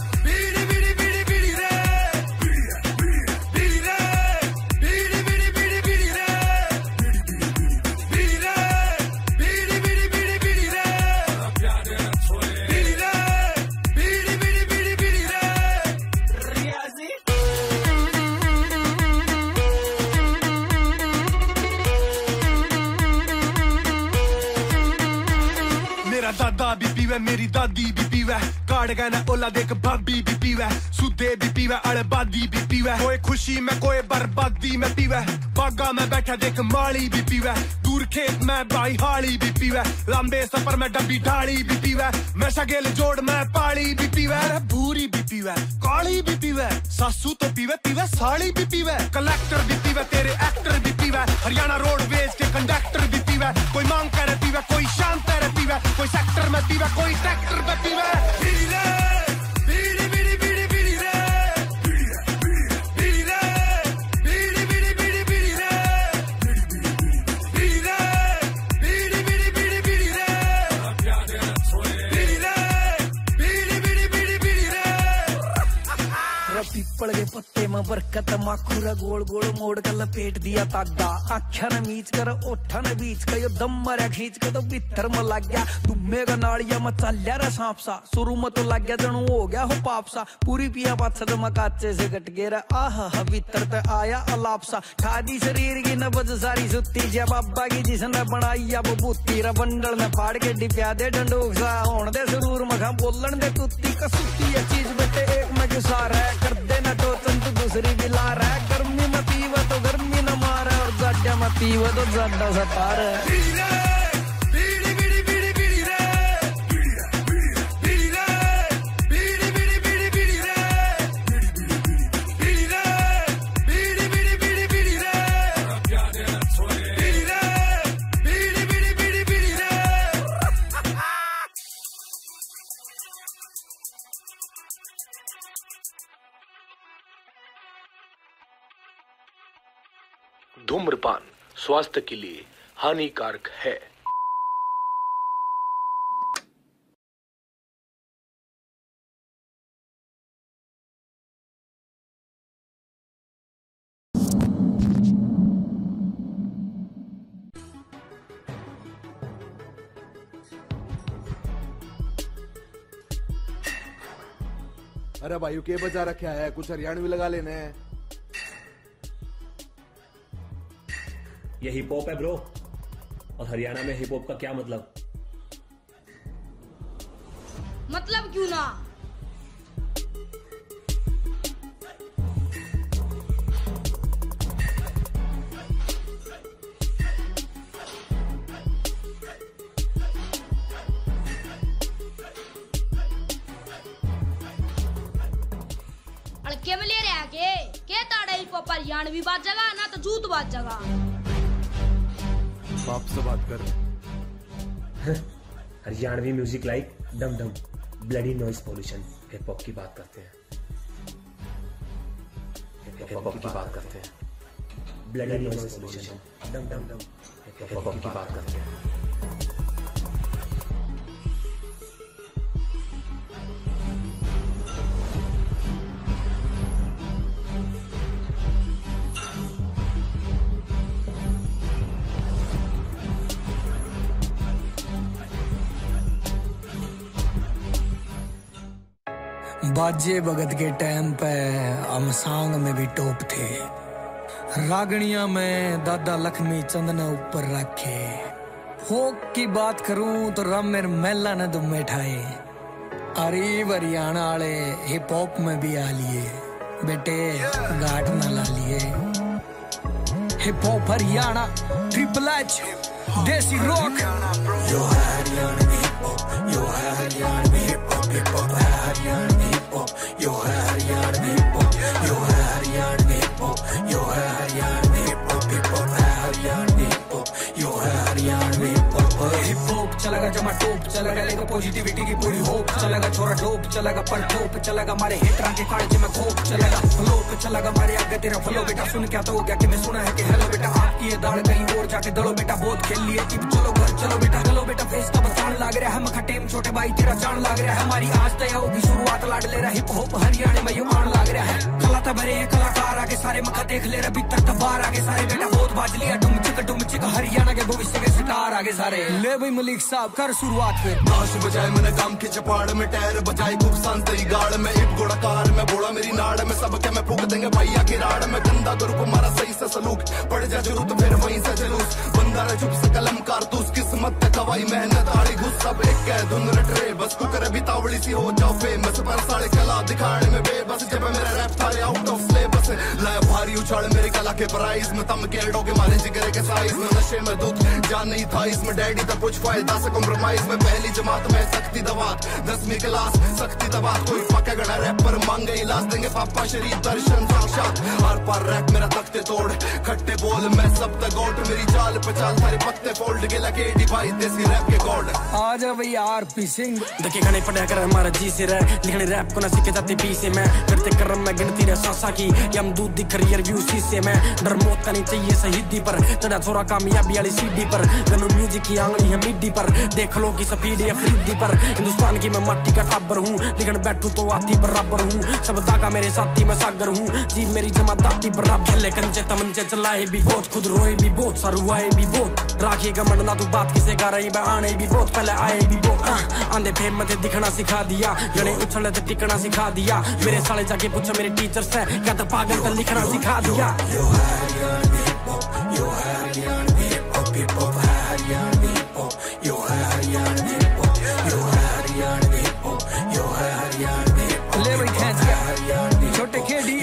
दादा भी पीवे मेरी दादी भी पीवे, काट गए ना ओला देख भाभी भी पीवे, सुदे भी पीवे अड़बादी भी पीवे, कोई खुशी में कोई बर्बादी में पीवे, बागा में बैठा देख माली भी पीवे, दूर खेत में बाई हाली भी पीवे, लंबे सफर में डब्बी ढाली भी पीवे, मैं शगेल जोड़ में पाली भी पीवे, भूरी भी पीवे काली भी पीवे, सासू तो पीवे पीवे साड़ी भी पीवे, कलेक्टर भी पीवे तेरे एक्टर भी पीवे, हरियाणा रोडवेज के कंडक्टर भी पीवे, कोई मांग करे पीवे कोई शाम तेरे पीवे, कोई सेक्टर में पीवे कोई ट्रैक्टर में पीवे। पीपल के पत्ते में बरकत माखुरा गोल गोल मोड़ कर लपेट दिया तागा, आख्या न मीच कर ओठा न बीच का यो दम मरा खींच कर तो भीतर में लग गया, तुम्हे का नाड़िया में चलिया रे सांप सा, शुरू में तो लग गया जनू हो गया हो पाप सा, पूरी पिया पाछा तो मकाचे से कट गया आह भीतर ते आया अलाप सा, खादी शरीर की नबज सारी सुती जब बाबा की जिसने बनाई अब बूती रा बंडल में फाड़ के डिप्या दे डंडोक सा, होने दे सुरूर मखा बोलन दे कुत्ती कसूती है चीज बेटे एक में गुसार है, कर देना टोचन तो दूसरी बिला रहा है, गर्मी में पीवा तो गर्मी न मारा और जाड्या में पीवा तो जाड्या सतार है। धूम्रपान स्वास्थ्य के लिए हानिकारक है। अरे भाई के बजा रखा है, कुछ हरियाणवी लगा लेने। ये हिप हॉप है ब्रो, और हरियाणा में हिप हॉप का क्या मतलब? मतलब क्यों ना, अड़के में ले रहे के के ताड़े हिप हॉप हरियाणवी बात जगह ना तो जूत बात जगह। बाप से बात कर। Haryanvi music like dum dum bloody noise pollution, hip hop की बात करते हैं, हिप हॉप की बात करते हैं, ब्लडी नॉइज पॉल्यूशन, डम डम डम हिप हॉप की बात करते हैं। बाजे भगत के टाइम पे हम सांग में भी टॉप थे। रागणिया में दादा लक्ष्मी चंद ने ऊपर रखे। फोक की बात करूं तो रामेर मेला ने दुम बैठाए। अरे हरियाणा वाले हिप हॉप में भी आ लिए बेटे, गाट ना ला लिए। Hip hop Haryana, triple H, desi rock. यो है हरियाणा हिप हॉप, यो है Haryana hip hop, hip hop है हरियाणा हिप हॉप, यो है हरियाणा हिप हॉप, यो है हरियाणा हिप हॉप, यो है Haryana hip hop, hip hop है हरियाणा हिप हॉप, यो है Haryana hip hop. Hip hop चलेगा जमा टॉप चलेगा, लेगा पॉजिटिविटी की पूरी होप चलेगा, छोरा टॉप चलेगा पर टॉप चलेगा, मारे हिटरा के कांचे में खोप चलेगा, फ्लो पे चलेगा मारे आगे तेरा फ्लो। बेटा सुन क्या तो क्या कि मैं सुना है कि हेलो बेटा आपकी ये दाढ़ कहीं और जाके दलो बेटा, बहुत खेल लिए टिप चलो घर चलो बेटा, चलो बेटा फेस का बचान लाग रहा है, हम खटेम छोटे भाई तेरा जान लाग रहा है, हमारी आज तय होगी शुरुआत लाड ले रहा। हिप हॉप हरियाणा में ये मान लाग रहा है, कला तो भरे कलाकार आगे सारे मखा देख ले रहा, भीतर तबार आगे सारे बेटा, बहुत बाज लिया डुम चिक डुम चिक, हरियाणा के भविष्य के सितार आगे सारे। ले भाई मलिक साहब कर शुरुआत फिर। बांस बजाए मैंने काम के चपाड़ में, टायर बजाए खूब सांस तेरी गाड़ में, हिप घोड़ा कार में बोला मेरी नाड़ में, सब क्या मैं फूक देंगे भैया की राड़ में, गंदा ग्रुप हमारा सही से सलूक, पड़ जा जरूरत फिर वहीं से जुलूस, बंदा रे चुप से कलम कारतूस, किस्मत तक हवाई मेहनत आड़ी घुस, सब एक कह धुन रट रे बस कुकर भी तावड़ी सी हो जाओ फेमस, पर साढ़े कला दिखाने में बेबस, जब मेरा रैप था आउट ऑफ सिलेबस, लाया भारी उछाल मेरी कला के प्राइज में, तम के डोगे मारे जिगरे के साइज में, नशे में दूध जान नहीं था इसमें, डैडी तक कुछ फायदा से कॉम्प्रोमाइज में, पहली जमात में सख्ती दवात, दसवीं क्लास सख्ती दवात, कोई पका गड़ा रैप पर मांगे इलाज, देंगे पापा शरीफ दर्शन साक्षात, हर पर रैप मेरा तख्ते तोड़, खट्टे बोल मैं सब तक गोट, मेरी चाल पचाल सारे पत्ते फोल्ड के लगे डी भाई देसी रैप के गॉड। आजा भाई आर पी सिंह देखे खाने पड़ा कर हमारा जी से रह, लिखने रैप को ना सीखे जाते पी से, मैं करते करम मैं गिनती रह सासा की, यम दूध दिख रही रिव्यू सी से, मैं डर मौत का नहीं चाहिए शहीदी पर, तेरा छोरा कामयाबी वाली सीडी पर, गनु म्यूजिक की आंगली है मिड्डी पर, देख लो की स्पीड है फ्रीडी पर, हिंदुस्तान की मैं मट्टी का टाबर हूँ, लिखन बैठू तो आती बराबर हूँ, सब दागा मेरे साथी मैं सागर हूँ, जी मेरी जमा दाती बराबर, खेले कंचे तमंचे चलाए भी बहुत, खुद रोए भी बहुत, सरुआए भी बहुत, राखिएगा मन ना तू बात किसे कर रही, मैं आने भी बहुत, पहले आए भी बहुत, आंधे फेम में दिखना सिखा दिया, जने उछले थे टिकना सिखा दिया, मेरे साले जाके पूछो मेरे टीचर से, क्या तो पागल तो लिखना सिखा दिया। यो हरियाणा हिप हॉप, यो Haryana hip hop, hip hop है हरियाणा हिप हॉप, यो हरियाणा हिप हॉप, यो हरियाणा हिप हॉप, यो हरियाणा हिप हॉप, ले भाई खींच के छोटे खेड़ी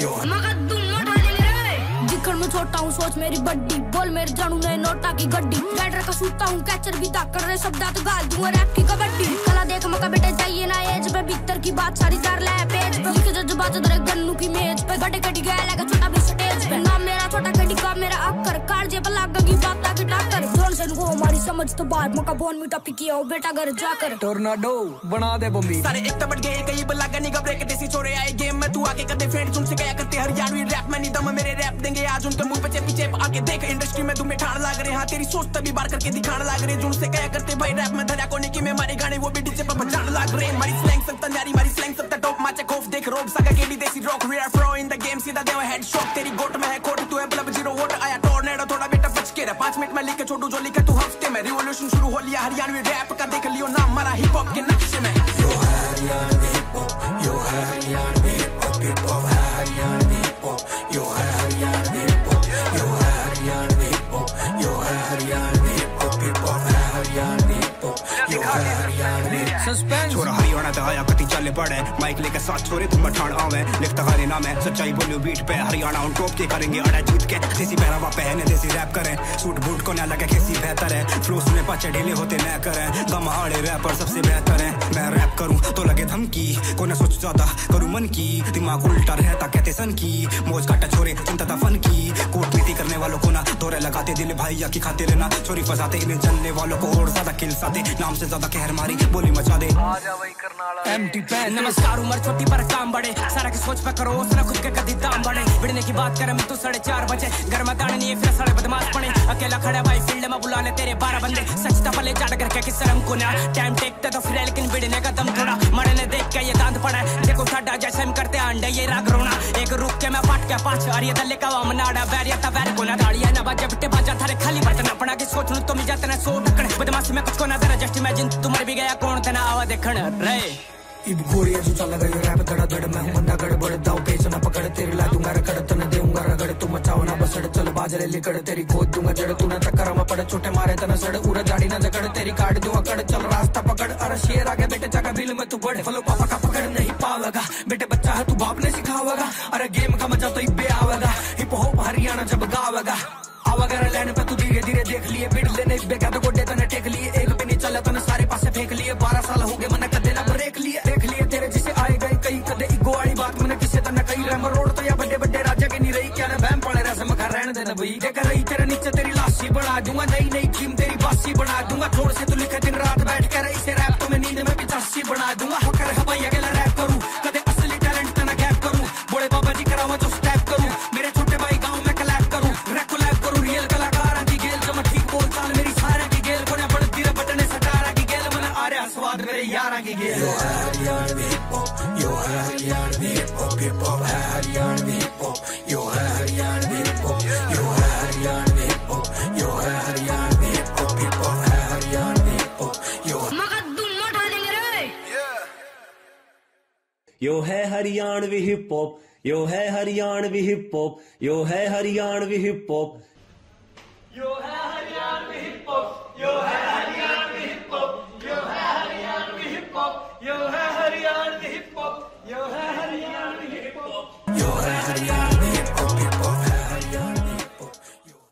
दिखण में छोटा हूँ सोच मेरी बड्डी, बोल मेरे जानू ने नोटा की गड्डी, राइडर का सूता हूँ कैचर भी दा कर रहे शब्द तो गाल दूंगा रैप की कबड्डी, कला देख मका बेटे चाहिए ना एज पे, भीतर की बात सारी कर ले पेज पे, लिखे जज्बात दरे गन्नू की मेज पे, बड़े कटी गया लगा छोटा भी स्टेज पे, नाम मेरा छोटा कटी का मेरा अक्कर, कारजे पर लाग गई बात की टाकर, जोन से को हमारी समझ तो बाहर मका बोन मीठा पिकी हो बेटा घर जाकर, टोर्नाडो बना दे बम्बी, सारे एक तबट गए कई बलागा नहीं घबरे के देसी छोरे आए गेम में, तू आके कर दे फ्रेंड तुमसे क्या करते हरियाणवी रैप में नहीं दम, मेरे रैप देंगे आज उनके मुंह पे पीछे आके देख, इंडस्ट्री में तुम्हें ठाण लाग रहे, हाँ तेरी सोच तभी बार करके दिखाने लाग रहे, जुन से क्या करते भाई रैप में धरा कोने की में मारे गाने वो भी डीजे पर बजाने लाग रहे, मारी स्लैंग सब तंजारी मारी स्लैंग सब टॉप माचे खोफ देख रोब सगा KD desi rock, we are fro in the game सीधा देव हेड शॉट, तेरी गोट में है कोट तू है बलब जीरो वोट, आया टोर्नेडो थोड़ा बेटा बच के रह, पांच मिनट में लिखे छोटू जो लिखे तू हफ्ते में, रिवॉल्यूशन शुरू हो लिया हरियाणवी रैप का, देख लियो नाम मारा हिप हॉप के नक्शे में, यो हरियाणा हिप हॉप, यो Haryana hip hop, hip hop है हरियाणा हिप हॉप, यो हरियाणा हिप हॉप, यो हरियाणा हिप हॉप, यो Haryana hip hop, hip hop है हरियाणा हिप हॉप, यो हरियाणा सस्पेंस छोरा हरियाणा तो आया कति चले पड़े, माइक लेके साथ छोरे तुम ठाण आवे, लिखता हरे नाम है सच्चाई बोलियो बीट पे, हरियाणा उन टॉप के करेंगे अड़ा जीत के, देसी पहरावा पहने देसी रैप करें, सूट बूट को ना लगे कैसी बेहतर है, फ्लो सुने पाचे ढीले होते न करें, गम आड़े रैपर सबसे बेहतर है, मैं रैप करूं तो लगे धमकी, को न सोच ज्यादा करूं मन की, दिमाग उल्टा रहता कहते सन की, मौज काटा छोरे चिंता था फन की, कोट नीति करने वालों को ना दौरे लगाते, दिल भाई की खाते रहना, छोरी फंसाते, इन्हें चलने वालों को और ज्यादा खिल साते, नाम से ज्यादा कहर मारी बोली मचा दे, एम्प्टी पैन। नमस्कार उम्र छोटी पर काम बड़े, सारा की सोच पे करो उसने खुद के कदी दाम बढ़े, बिड़ने की बात करें तो साढ़े चार बजे, घर में दाने नहीं फिर साढ़े बदमाश पड़े, अकेला खड़ा भाई फील्ड में बुला ले तेरे बारह बंदे, सच था पले जाट करके किस शर्म को ना, टाइम टेकते तो फिर लेकिन बिड़ने का दम थोड़ा, मरे ने देख के ये दांत पड़ा, देखो साडा जैसे हम करते अंडे ये राग रोना, एक रुक के मैं पाट के पाछ और ये दल्ले का वाम नाड़ा बैरिया ता बैर को ना दाड़िया ना बाजे बिट्टे बाजा थारे खाली बर्तन अपना के सोच लूं तो मैं जाते ना सो ढकण, बदमाशी में कुछ को ना तेरा जस्ट इमेजिन, तुम्हारे भी गया कौन तना आवा देखण रे इब घोड़िया जो चल गई रैप धड़ा धड़ मैं हूं बंदा गड़बड़ दाव पेच ना पकड़ तेरी ला दूंगा रगड़ तने देऊंगा रगड़ तू मचाओ ना बसड़ चल बाजरे लिकड़ तेरी खोद दूंगा जड़ तू ना टक्कर में पड़ छोटे मारे तना सड़ उड़ा जाड़ी ना जगड़ तेरी काट दूंगा कड़ चल रास्ता पकड़ अरे शेर आगे बेटे जगह बिल में तू बड़े फलो पापा का पकड़ नहीं पावेगा बेटे बच्चा है तू बाप ने सिखावेगा अरे गेम का मजा तो इब्बे आवेगा हिप हॉप हरियाणा जब गावेगा आवागर लैंड पे तू धीरे धीरे देख लिए बिड़ लेने बेगा तो गोडे तने टेक लिए एक भी नहीं चला तने सारे पासे फेंक लिए बारह साल हो गए मैंने कदे ना ब्रेक लिए देख लिए तेरे जिसे आए गए कई कदे इगो वाली बात मैंने किसे तने कई रैम रोड तो या बड़े बड़े राजा के नहीं रही क्या ना बहम पड़े रैसे मखा रहने देना भाई देख रही तेरे नीचे तेरी लाशी बना दूंगा नई नई थीम तेरी बासी बना दूंगा छोड़ से तू लिखे दिन रात बैठ कर इसे रैप तो मैं नींद में पिचासी बना दूंगा होकर हवाई अकेला रैप करूं कदे असली टैलेंट तना गैप करूं बड़े बाबा जी करावा जो स्टेप करूं मेरे छोटे भाई गांव में कलैप करूं रैप कोलैप करूं रियल कलाकार की गेल जो मैं ठीक बोल चाल मेरी सारे की गेल कोने बढ़ती रे बटने सटारा की गेल मन आ रहा स्वाद मेरे यारा की गेल यो हरियाणवी हिप हॉप यो Haryanvi hip hop hip hop Haryanvi hip hop यो हरियाणवी हिप हॉप यो हरियाणवी हिप हॉप यो Haryanvi hip hop hip hop Haryanvi hip hop यो मगदुम मोटा देंगे रे यो है हरियाणवी हिप हॉप यो है हरियाणवी हिप हॉप यो है हरियाणवी हिप हॉप यो है हरियाणवी हिप हॉप यो है हरियाणवी हिप हॉप यो है हरियाणवी हिप हॉप यो है हरियाणवी हिप हॉप यो है हरियाणवी हिप हॉप यो है Haryanvi hip hop hip hop है हरियाणवी हिप हॉप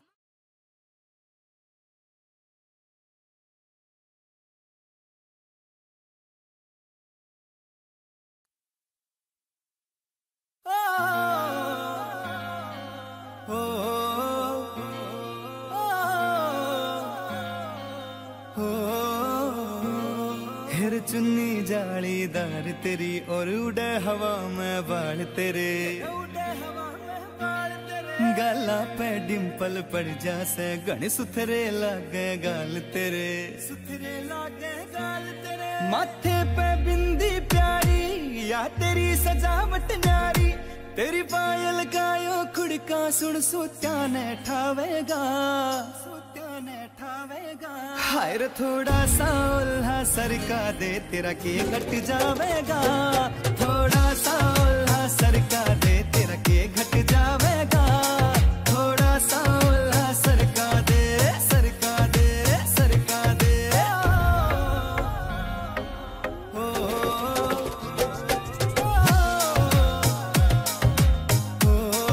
हेर चुन्नी जालीदार तेरी और उड़े हवा में बाल तेरे गाला पे डिम्पल पड़ जासे गण सुथरे लागे गाल तेरे सुथरे लागे गाल तेरे माथे पे बिंदी प्यारी या तेरी सजावट न्यारी तेरी पायल गायो खुड़का सुन सोत्या ने ठावेगा सोत्या ने ठावेगा हाय रे थोड़ा सा उल्हा सरका दे तेरा के घट जावेगा थोड़ा सा उल्हा सरका दे तेरा के घट जावेगा थोड़ा सा उल्हा सरका दे सरका दे सरका दे ओ, ओ,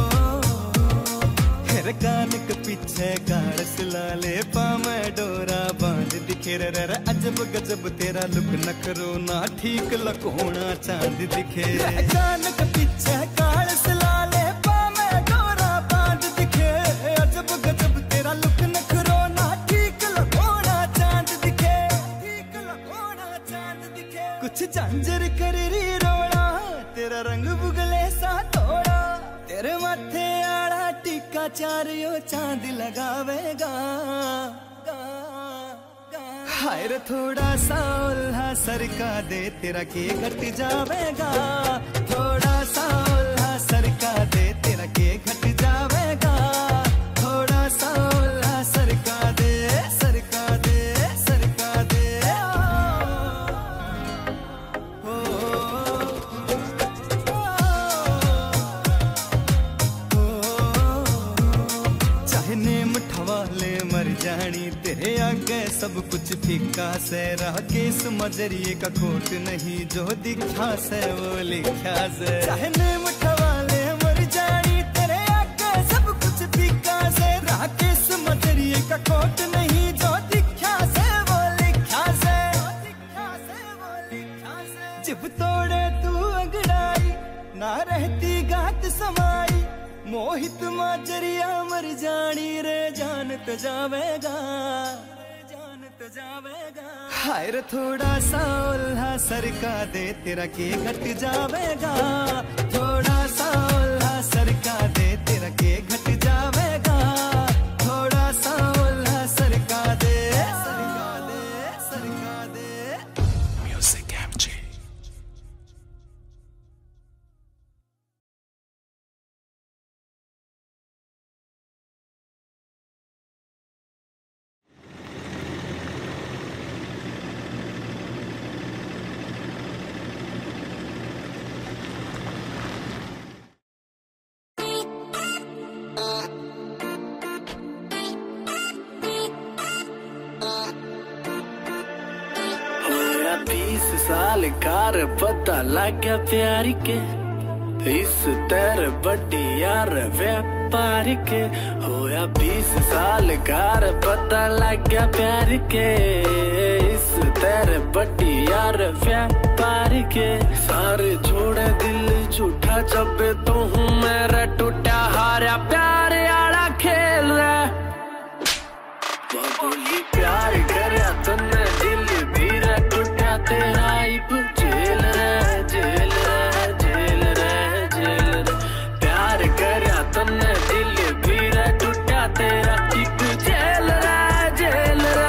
हेर कान के पीछे गाड़ सिला ले पामे डोरा बांध दिखे रे रे अजब गजब तेरा लुक नखरो ना ठीक लकोना चांद दिखे कान के पीछे गाड़ सिला ले पामे डोरा बांध दिखे अजब गजब तेरा लुक नखरो ना ठीक लकोना चांद दिखे ठीक लकोना चांद दिखे कुछ झांझर कर री रोड़ा तेरा रंग बुगले सा थोड़ा तेरे माथे आड़ा टीका चारियो चांद लगावेगा हाय रे थोड़ा सा उल्हा सरका दे तेरा के घट जावेगा थोड़ा सा उल्हा सरका दे तेरा के घट जावेगा थोड़ा सा उल्हा सरका दे सरका दे सरका दे ओ, चाहे नेम ठवाले मर जानी तेरे आगे सब कुछ फीका से रह के इस मजरिए का खोट नहीं जो दिखा से वो लिखा से चाहे नेम ठवाले मर जानी तेरे आगे सब कुछ फीका से रह के इस मजरिए का खोट नहीं जो दिखा से वो लिखा से जब तोड़े तू अंगड़ाई ना रहती गात समाई मोहित माजरिया मर जानी रे जानत जावेगा जानत जावेगा हाय रे थोड़ा सा उल्हा सरका दे तेरा के घट जावेगा थोड़ा सा उल्हा सरका दे तेरा के घट जावेगा थोड़ा सा उल्हा सरका दे सरका दे सरका दे म्यूजिक एमजी साल कार पता लग गया प्यार के, इस तेरे बड़ी यार व्यापार के। होया बीस साल कार पता लग गया प्यार के, इस तेरे बड़ी यार व्यापार के। सारे छोड़े दिल झूठा जब तो हूँ मेरा टूटा हारा प्यार आला खेल रहा। बोली प्यार करया तन्ने दिल मेरा टूटा तेरा इब जेल रे जेल रे जेल रे जेल रे। प्यार करया तन्ने दिल मेरा टूटा तेरा इब जेल रे जेल रे।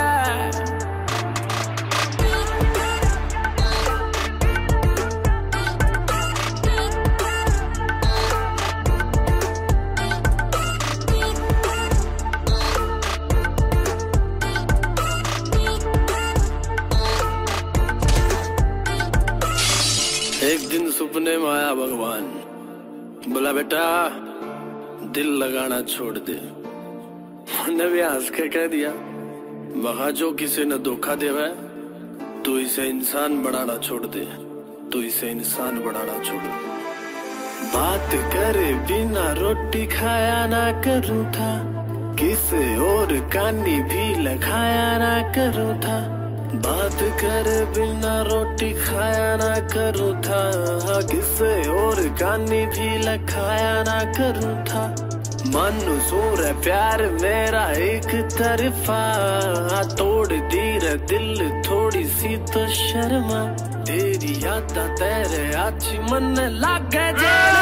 एक दिन सपने में आया भगवान, बोला बेटा दिल लगाना छोड़ दे। मैंने भी हंस के कह दिया, वहां जो किसी ने धोखा देवा है तू इसे इंसान बनाना छोड़ दे, तू इसे इंसान बनाना छोड़ दे। बात करे बिना रोटी खाया ना करूँ था, किसे और कानी भी लगाया ना करूँ था। बात कर बिना रोटी खाया ना करूँ था, किसे और कानी भी लखाया ना करूँ था। मंसूर है प्यार मेरा एक तरफा, तोड़ दी रे दिल थोड़ी सी तो शर्मा। तेरी याद तेरे आज मन लागे जेल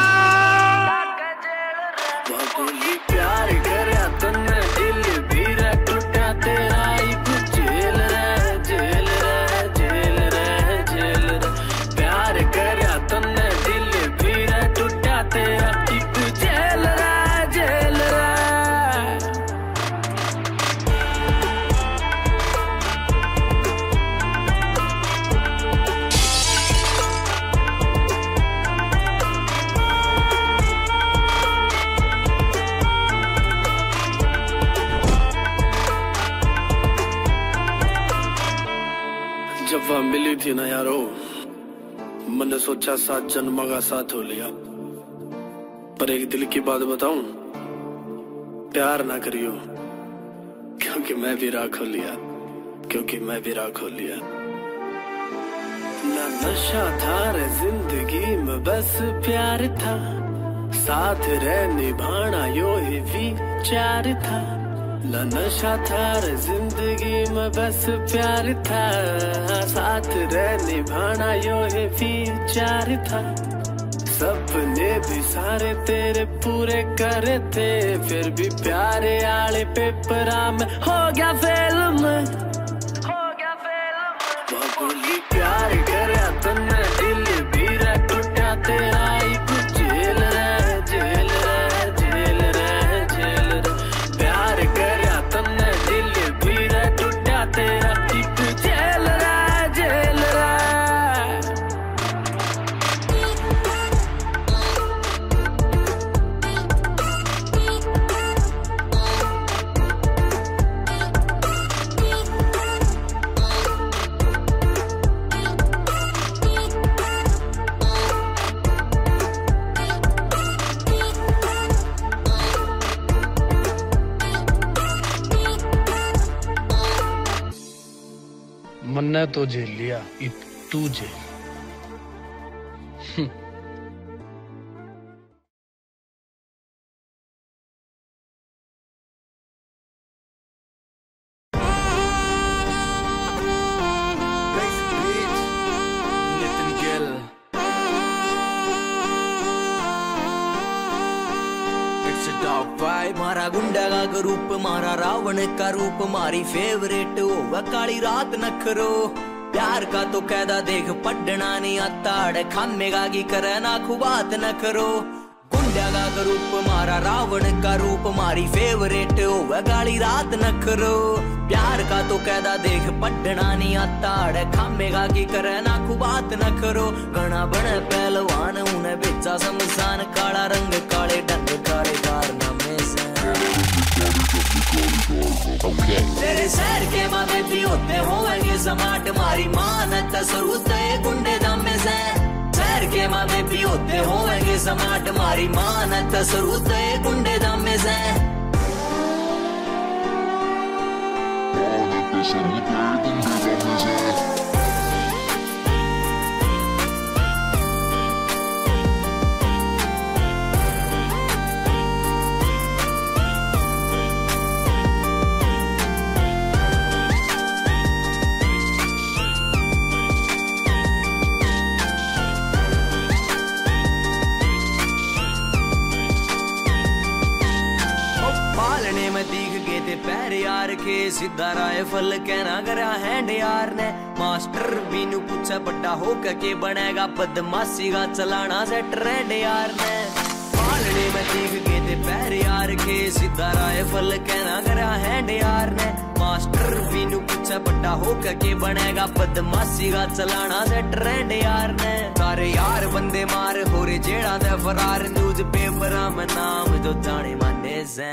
बोली प्यार करया तन्ने दिल भी रे टूटा तेरा इब जेल रे जेल रे जेल रे जेल रे। प्यार करया तन्ने दिल भी रे टूटा तेरा इब जेल रे जेल रे। जब वह मिली थी ना यारो, मैंने सोचा सात जन्म का साथ हो लिया। पर एक दिल की बात बताऊं, प्यार ना करियो, क्योंकि मैं भी राख हो लिया, क्योंकि मैं भी राख हो लिया। ना नशा था रे जिंदगी में बस प्यार था, साथ रह निभाना यो ही विचार था। ना नशा था रे जिंदगी में बस प्यार था, साथ रह निभाना यो ही विचार था। सपने भी सारे तेरे पूरे करे थे, फिर भी प्यारे आले पेपरा में हो गया फेल में, हो गया फेल में। बोली प्यार करया तन्ने दिल भी रे टूटा तेरा इब जेल रे जेल रे जेल रे जेल रे। प्यार करया तन्ने दिल भी रे टूटा तेरा इब जेल रे जेल रे। मन्ने तो झेल लिया, इत तू झेल। मारा गुंडा का रूप, मारा रावण का रूप, मारी फेवरेट होगा काली रात नखरो। प्यार का तो कैदा देख पढ़ना नहीं आता, अड़ खामेगा की करे ना खुबात न करो। गुंडा का रूप, मारा रावण का रूप, मारी फेवरेट होगा काली रात नखरो। प्यार का तो कैदा देख पढ़ना नहीं आता, अड़ खामेगा की करे ना खुबात न करो। घना बने पहलवान उन्हें बेचा शमशान, काला रंग काले डंग काले कारनामे से। Okay. तेरे शहर के माँ बेबी होते होंगे समाट मारी मानत सरूत गुंडे दामे से शहर के माँ बेबी होते होंगे समाट मारी मानत सरूत गुंडे दामे से पैर यार के सीधा राइफल कहना करा हैंड यार ने मास्टर बीनू पूछा बड़ा हो के बनेगा बदमाशी का चलाना से ट्रेंड यार ने पालने में दिख गए थे पैर यार के सीधा राइफल कहना करा हैंड यार ने मास्टर बीनू पूछा बड़ा हो के बनेगा बदमाशी का चलाना से ट्रेंड यार ने सारे यार बंदे मार हो रे जेड़ा दे फरार न्यूज पेपर में नाम जो जाने माने से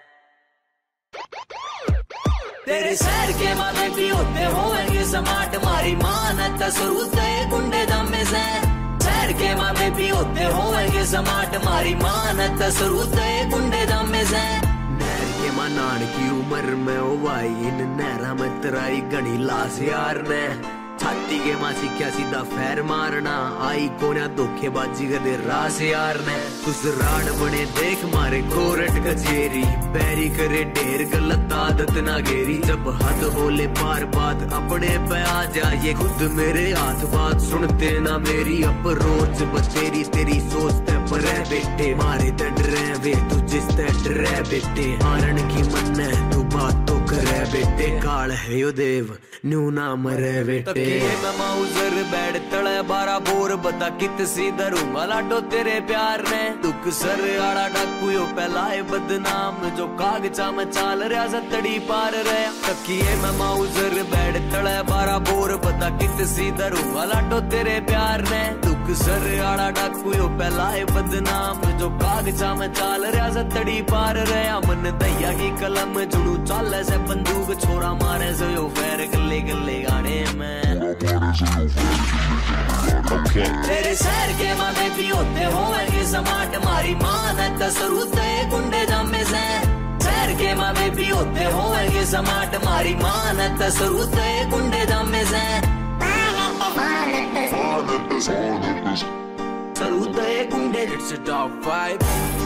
तेरे शहर के माँ बेबी होते होंगे समाट मारी मानत सरूत गुंडे दामे से शहर के माँ बेबी होते होंगे समाट मारी मानत सरूत गुंडे दामे से नहर के माँ नान की उम्र में ओ भाई इन नहरा में तराई गणी लाश यार ने छाती के माँ सीखा सीधा फैर मारना आई कोना धोखेबाजी कर दे रास यार ने उस राड बने देख मारे कोरट गजेरी पैरी करे ढेर गलत आदत ना घेरी जब हद बोले बार बात अपने पे आ जाए खुद मेरे हाथ बात सुनते ना मेरी अप्रोच बतेरी तेरी सोचते पर है बेटे मारे ते डरे वे तू जिस ते डरे बेटे मारन की मन है तू बात तो करे बेटे काल है यो देव न्यू ना मरे बेटे मैं माउजर बैठ तले बारा बोर बता कित सी दरूंगा लाडो तेरे प्यार ने दुख सर आड़ा डाकू पहला है बदनाम जो कागजा में चाल रहा सतड़ी पार रहा तकिए मैं माउजर बैठ तले बारा बोर बता कित सी दरूंगा लाडो तेरे प्यार ने दुख सर आड़ा डाकू पहला है बदनाम जो कागजा में चाल रहा सतड़ी पार रहा मन दैया की कलम जुड़ू चाल से बंदूक छोरा मारे से यो फैर गले गले गाने में Okay. तेरे शहर के माँ बेबी होते होंगे समाट मारी मानत सरूत गुंडे दामे से शहर के माँ बेबी होते होंगे समाट मारी मानत सरूत गुंडे दामे से सरूत गुंडे it's a top five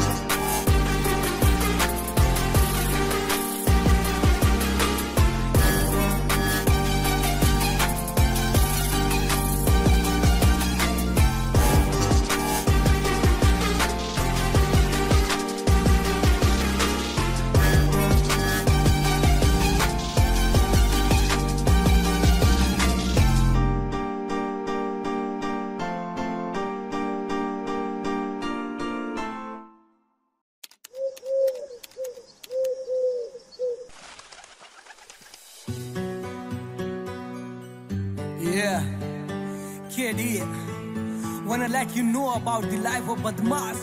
Yeah, K D, wanna let you know about the life of Badmaas.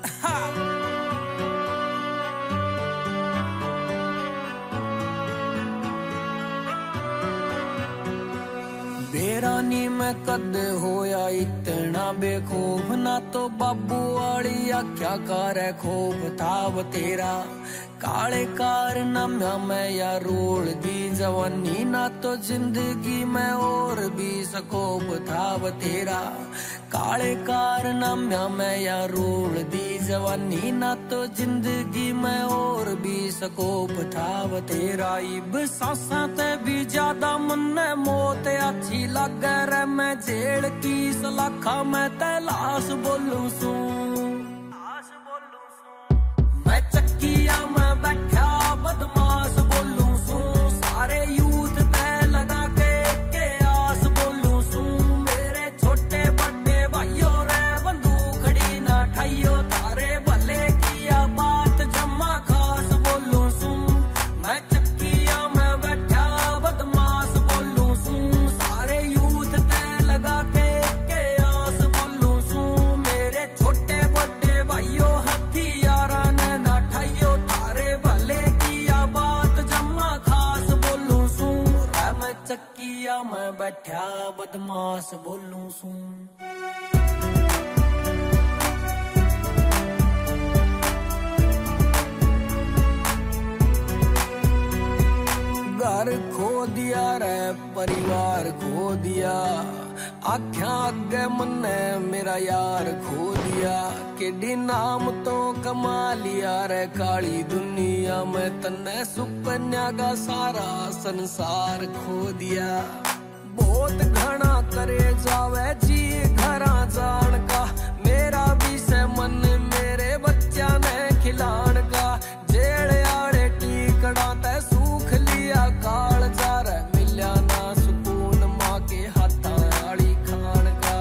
बेरानी में कद होया इतना बेखौफ ना तो बाबू वाली आख्या कर खोफ था वो तेरा काले कारनामा में या रोल दी जवानी ना तो जिंदगी में और भी स्कोप था वो तेरा काले कारनामा में या रोल दी जवानी ना तो जिंदगी में और भी स्कोप था वो तेरा इब सासा ते भी ज्यादा मन मौत अच्छी लगे रे मैं जेल की सलाखा में तलाश बोलूं सू मैं चक्किया में बैठा बदमाश बोलूं सू सारे यूथ तय लगा के के आस बोलूं सू मेरे छोटे बड़े भाइयों रे बंदूक खड़ी ना ठाइयो तारे भले किया बात जमा खास बोलूं सू मैं चक्किया में बैठा बदमाश बोलूं सू सारे यूथ तय लगा के के आस बोलूं सू मेरे छोटे मैं बैठा बदमाश बोलूं सू घर खो दिया रे परिवार खो दिया आख्या अगे मन्ने मेरा यार खो दिया केडी नाम तो कमा लिया रे काली दुनिया में तन्ने सुकन्या का सारा संसार खो दिया बहुत घना करे जावे जी घरा जान का मेरा भी से मन मेरे बच्चा ने खिलान का जेड़ आड़े टीकड़ा ते सूख लिया काल जा रे मिल्या ना सुकून माँ के हाथा आड़ी खान का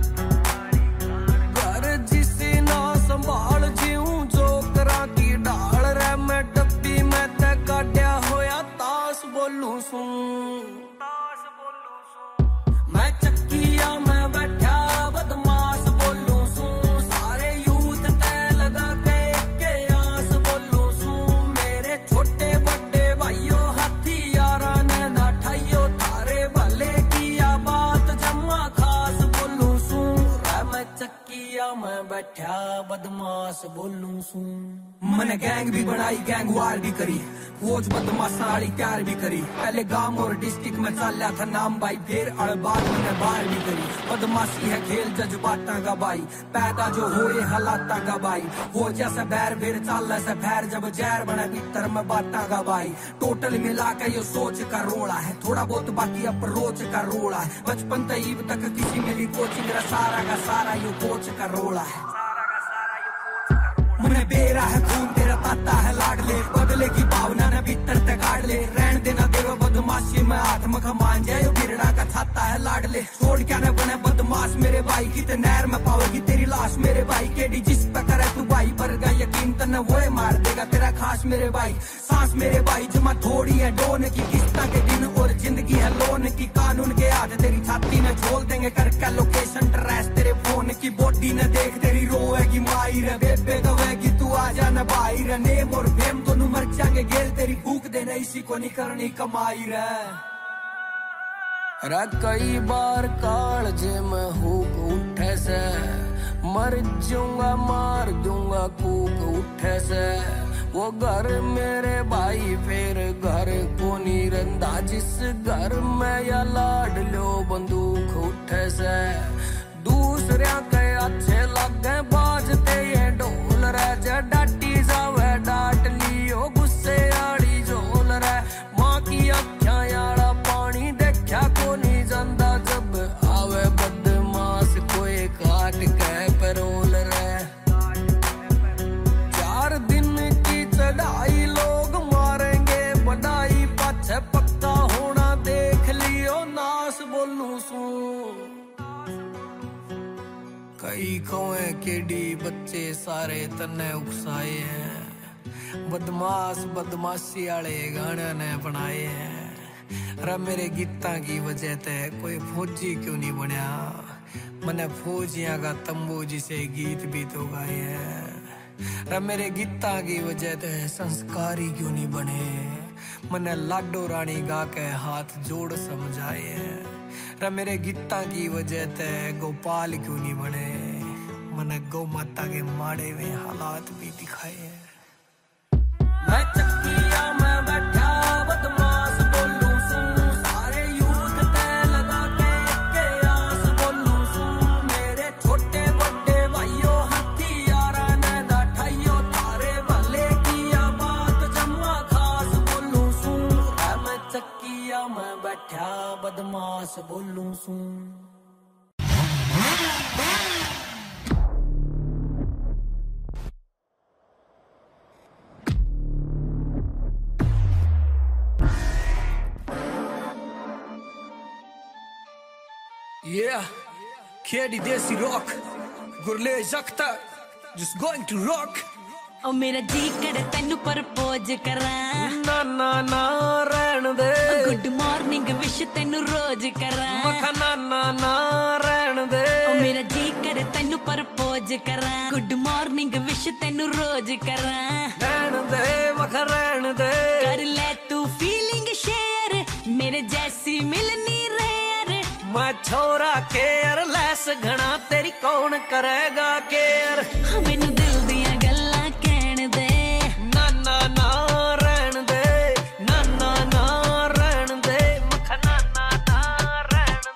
घर जिसे ना संभाल जीऊं जो करा की डाल रे मैं डब्बी में ते काटिया होया ताश बोलूं सू मैं चक्किया में बैठा बदमाश बोलूं सू सारे यूथ ते लगा के के आस बोलूं सू मेरे छोटे बड़े भाइयों हाथी यारा ने ना ठाइयो थारे भले किया बात जम्मा खास बोलूं सू मैं चक्किया में बैठा बदमाश बोलूं सू मैंने गैंग भी बनाई गैंग वार भी करी फौज बदमाशाली प्यार भी करी पहले गांव और डिस्ट्रिक्ट में चल था नाम भाई फिर अड़बाद मैंने बार भी करी बदमाशी है खेल जज्बाता का भाई पैदा जो होए हालाता का भाई हो जैसे बैर फिर चल ऐसे फैर जब जहर बने भीतर में बाता का भाई टोटल मिला के ये सोच का रोड़ा है थोड़ा बहुत बाकी अप्रोच का रोड़ा है बचपन तईब तक किसी मिली कोचिंग सारा का सारा ये कोच का रोड़ा है मुझे बेरा है खून तेरा ताता है लाडले बदले की भावना ने भीतर ते काट ले रहन देना देवा बदमाशी में हाथ में खमान जाए बिरड़ा का छाता है लाडले छोड़ क्या न बने बदमाश मेरे भाई की ते नहर में पाओगी तेरी लाश मेरे भाई केडी जिस पे करे तू भाई पर गा यकीन तने वो मार देगा तेरा खास मेरे भाई सांस मेरे भाई जमा थोड़ी है डोन की किस्ता के दिन और जिंदगी है लोन की कानून के हाथ तेरी छाती में झोल देंगे करके लोकेशन ट्रैश तेरे फोन की बॉडी ने देख तेरी रोएगी माई रे बेबे गवेगी तू आ जाना भाई रे नेम और फेम दोनों मर जाएंगे गेल तेरी भूख देना इसी को नहीं करनी कमाई रे रे कई बार काल जे में हुक उठे से मर जाऊंगा मार दूंगा कूक उठे से वो घर मेरे भाई फिर घर को नहीं रंदा जिस घर में या लाड लो बंदूक उठे से दूसरे के अच्छे लगे बाजते ये ढोल रे जे डाटी जावे डाट लियो गुस्से आड़ी झोल रे माँ की अख्यां याड़ा पानी देखा को नहीं जांदा जब आवे बदमाश कोई काट के पेरोल रे चार दिन की चढ़ाई लोग मारेंगे बढ़ाई पाछे पक्का होना देख लियो नाश बोलूं सू कई कौए केडी बच्चे सारे तन्ने उकसाए हैं बदमाश बदमाशी आले गाने ने बनाए हैं रे मेरे गीता की वजह ते कोई फौजी क्यों नहीं बनया मैंने फौजियां का तंबू जिसे गीत भी तो गाए हैं रे मेरे गीता की वजह ते संस्कारी क्यों नहीं बने मैंने लाडो रानी गा के हाथ जोड़ समझाए हैं रे मेरे गीता की वजह ते गोपाल क्यों नहीं बने मैंने गौ माता के माड़े में हालात भी दिखाए हैं मैं चक्किया में बैठा बदमाश बोलूं सू सारे यूथ ते लगा के के आस बोलूं सू मेरे छोटे बड़े भाइयों हाथी यारा ने ना ठाइयो थारे भले किया बात जम्मा खास बोलूं सू मैं चक्किया में बैठा बदमाश बोलूं सू Yeah, Kedi Desi Rock, Gurle Jakta, just going to rock. ओ मेरा जी करे तेनू प्रपोज करां ना ना ना रहन दे गुड मॉर्निंग विश तेनू रोज करां मखा ना ना ना रहन दे ओ मेरा जी करे तेनू प्रपोज करां गुड मॉर्निंग विश तेनू रोज करां रहन दे मखा रहन दे कर ले तू फीलिंग शेयर मेरे जैसी मिलनी रे मैं छोरा केयर लैस घना तेरी कौन करेगा केयर मैनू दिल दिया गल्ला कहन दे ना ना ना रहन दे ना ना ना रहन दे मखा ना ना ना रहन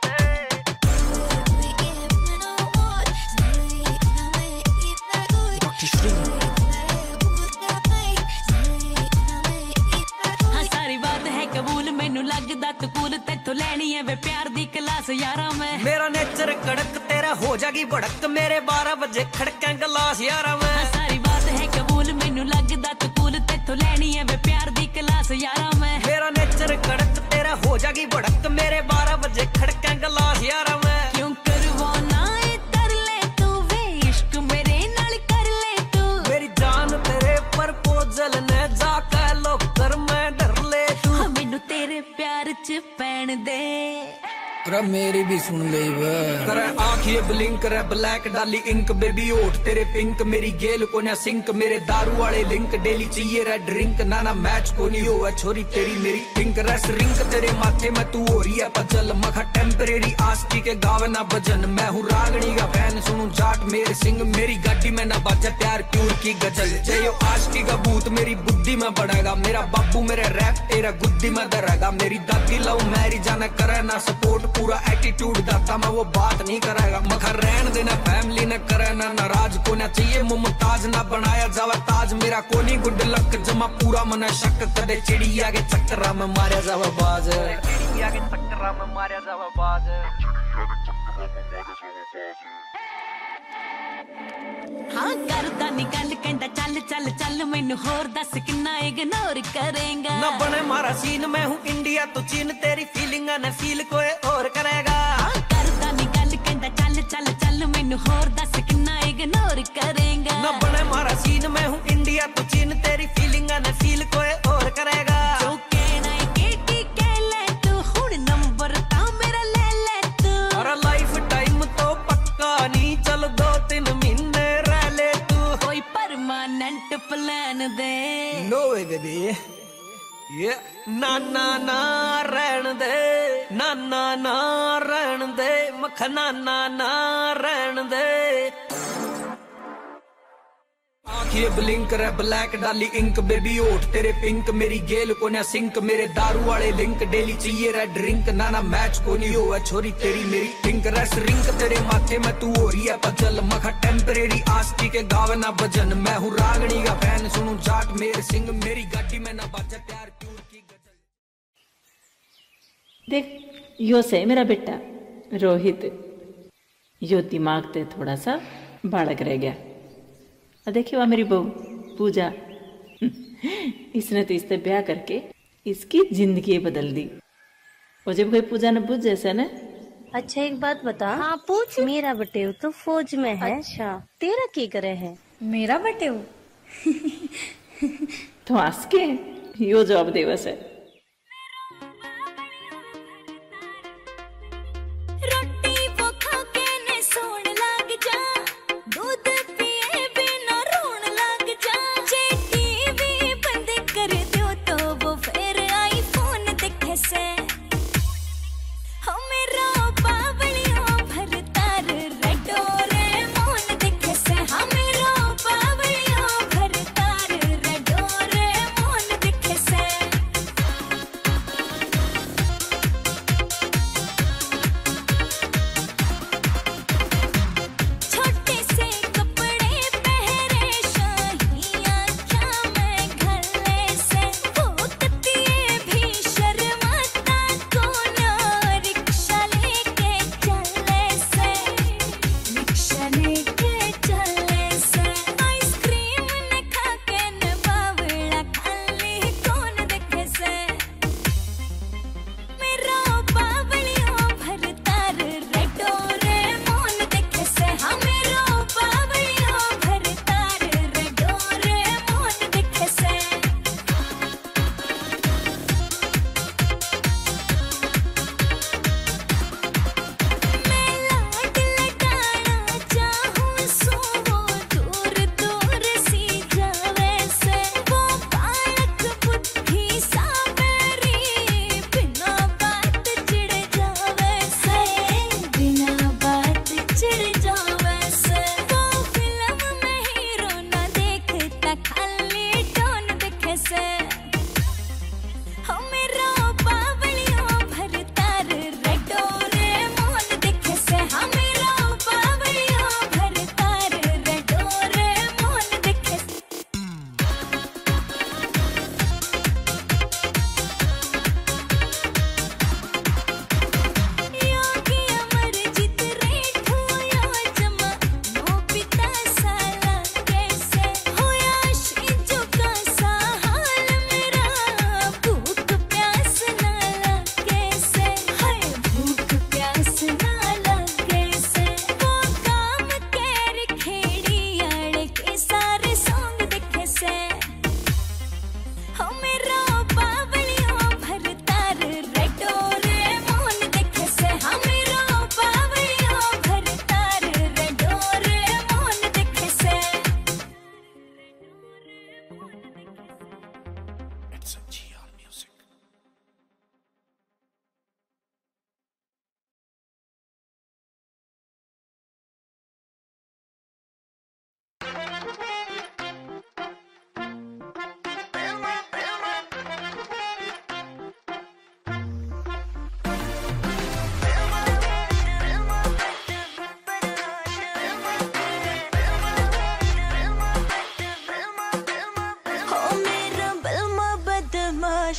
हाँ सारी बात है कबूल मैनू लगदा तू कूल तेथों लैनी है वे प्यार दी क्लास यारा मैं मेरा नेचर कड़क तेरा हो जागी भड़क मेरे बारह बजे खड़कें गलास यारा मैं हाँ सारी बात है कबूल मैनू लगदा तू कूल तेथों लैनी है वे प्यार दी क्लास यारा मैं मेरा नेचर कड़क तेरा हो जागी भड़क मेरे बारह बजे खड़कें गलास यारा मैं क्यों करवाना है कर ले तू वे इश्क मेरे नाल कर ले तू मेरी जान तेरे प्रपोजल ने जाके लो कर मैं डर ले तू हाँ मैनू तेरे प्यार च पैन दे अरे मेरी भी सुन ले करे आंखें ब्लिंक करे ब्लैक डाली इंक बेबी ओट तेरे पिंक मेरी गेल को ना सिंक मेरे दारू वाले लिंक डेली चाहिए रेड ड्रिंक ना ना मैच को नहीं हुआ छोरी तेरी मेरी पिंक रस रिंक तेरे माथे में तू हो रही है पचल मखा टेम्परेरी आस्की के गावे ना भजन मैं हूँ रागनी का फैन सुनू जाट मेरे सिंह मेरी गाड़ी में ना बाजा प्यार प्यूर की गजल जयो आस्की का भूत मेरी बुद्धि में बढ़ेगा मेरा बाबू मेरे रैप तेरा गुद्दी में दरेगा मेरी दादी लव मैरी जाना करे ना सपोर्ट पूरा एटीट्यूड दाता मैं वो बात नहीं करेगा मखा रहन देना फैमिली न करे ना नाराज को ना चाहिए मुमताज ना बनाया जावा ताज मेरा कोनी गुड लक जमा पूरा मना शक कदे चिड़िया के चक्करा में मारा जावा बाज चिड़िया के चक्करा में मारा जावा बाज हाँ करदा निकल कहंदा चल चल चल मैनू होर दस किन्ना इग्नोर करेगा ना बने मारा सीन मैं हूँ इंडिया तो चीन तेरी फीलिंग न फील कोई और करेगा हाँ करदा निकल कहंदा चल चल चल मैनू होर दस किन्ना इग्नोर करेगा ना बने मारा सीन मैं हूँ इंडिया तो चीन तेरी फीलिंग न फील कोई और करेगा जो कहना है केटी कह ले तू हुण नंबर ता मेरा ले ले तू और लाइफ टाइम तो पक्का नहीं चल दो तीन महीने रह ले तू कोई परमानेंट प्लान दे नो वे बेबी ये ना ना ना रहन दे ना ना ना रहन दे मखा ना ना ना रहन दे आंखें ब्लिंक करे ब्लैक डाली इंक बेबी ओट तेरे पिंक मेरी गेल को ना सिंक मेरे दारू वाले लिंक डेली चाहिए रेड ड्रिंक ना ना मैच को नहीं हुआ छोरी तेरी मेरी पिंक रस रिंक तेरे माथे में तू हो रही है पचल मखा टेम्परेरी आस्की के गावे ना भजन मैं हूँ रागनी का फैन सुनू जाट मेरे सिंह मेरी गाड़ी में ना बाजा प्यार प्यूर की गजल देख यो से मेरा बेटा रोहित यो दिमाग ते थोड़ा सा बालक रह गया देखिए वह मेरी बहू पूजा इसने तो इससे ब्याह करके इसकी जिंदगी बदल दी और जब कोई पूजा ने पूछ जैसा ना अच्छा एक बात बता हाँ पूछ मेरा बटेव तो फौज में है अच्छा तेरा की करे है मेरा बटेव तो आस के यो जवाब देवस है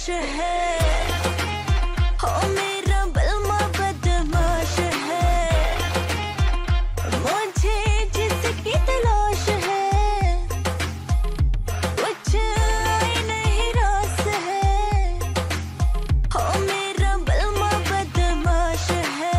तलाश है, हो मेरा बलमा बदमाश है, मुझे जिसकी तलाश है कुछ नहीं रास है, हो मेरा बलमा बदमाश है।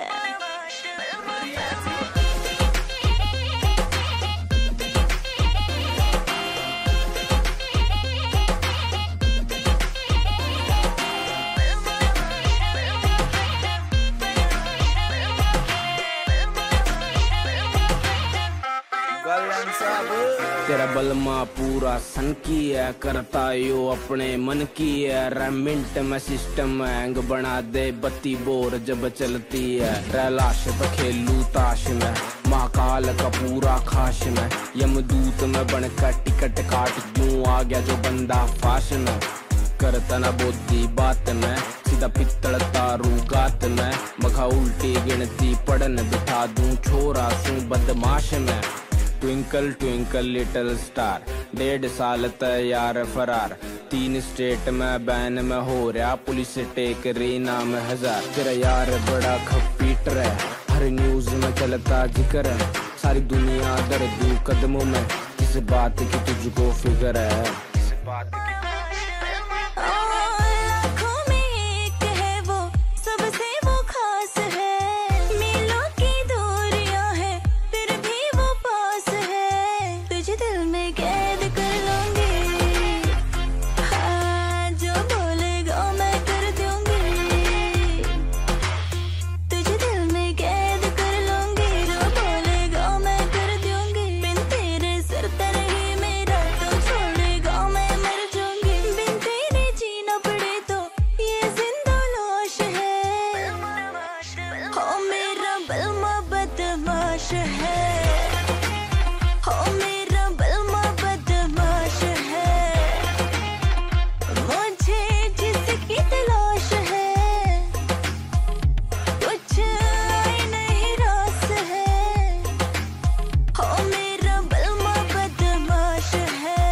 तेरा बलमा पूरा सन की है, करता यो अपने मन की है, रेमिंट में सिस्टम हैंग बना दे बत्ती बोर जब चलती है, रैलाश पे खेलू ताश में, महाकाल का पूरा खाश में, यमदूत में बनकर टिकट काट क्यों आ गया जो बंदा फाश में, करता ना बोधी बात में, सीधा पित्तल तारू गात में, मखा उल्टी गिनती पढ़न बिठा दूं छोरा सू बदमाश में। ट्विंकल ट्विंकल लिटिल स्टार, डेढ़ साल तैयार फरार, तीन स्टेट में बैन में हो रहा पुलिस टेक रही नाम हजार, तेरा यार बड़ा खपीटर है, हर न्यूज में चलता जिक्र है, सारी दुनिया दर्द कदमों में, किस बात की तुझको फिक्र है, किस बात की लाखों में एक है वो, सबसे वो खास है, मीलों की दूरियां है फिर भी वो पास है, तुझे दिल में कैद कर लूंगी, हाँ जो बोलेगा मैं कर दूंगी, तुझे दिल में कैद कर लूंगी, जो बोलेगा मैं कर दूंगी, बिन तेरे सर तर ही मेरा तो छोड़ेगा मैं मर जाऊंगी, बिन तेरे जीना पड़े तो ये जिंदा लाश है, हो मेरा बलमा बदमाश है, हो मेरा बलमा बदमाश है, मुझे जिसकी तलाश है कुछ नहीं रास है, हो मेरा बलमा बदमाश है।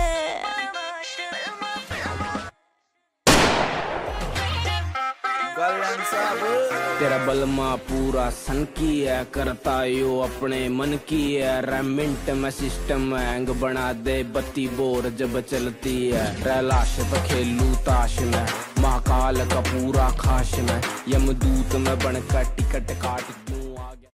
तेरा बलमा पूरा सन की है, करता यो अपने मन की है, रेमिंट में सिस्टम हैंग बना दे बत्ती बोर जब चलती है, रैलाश पे खेलू ताश में, महाकाल का पूरा खाश में, यमदूत में बनकर टिकट काट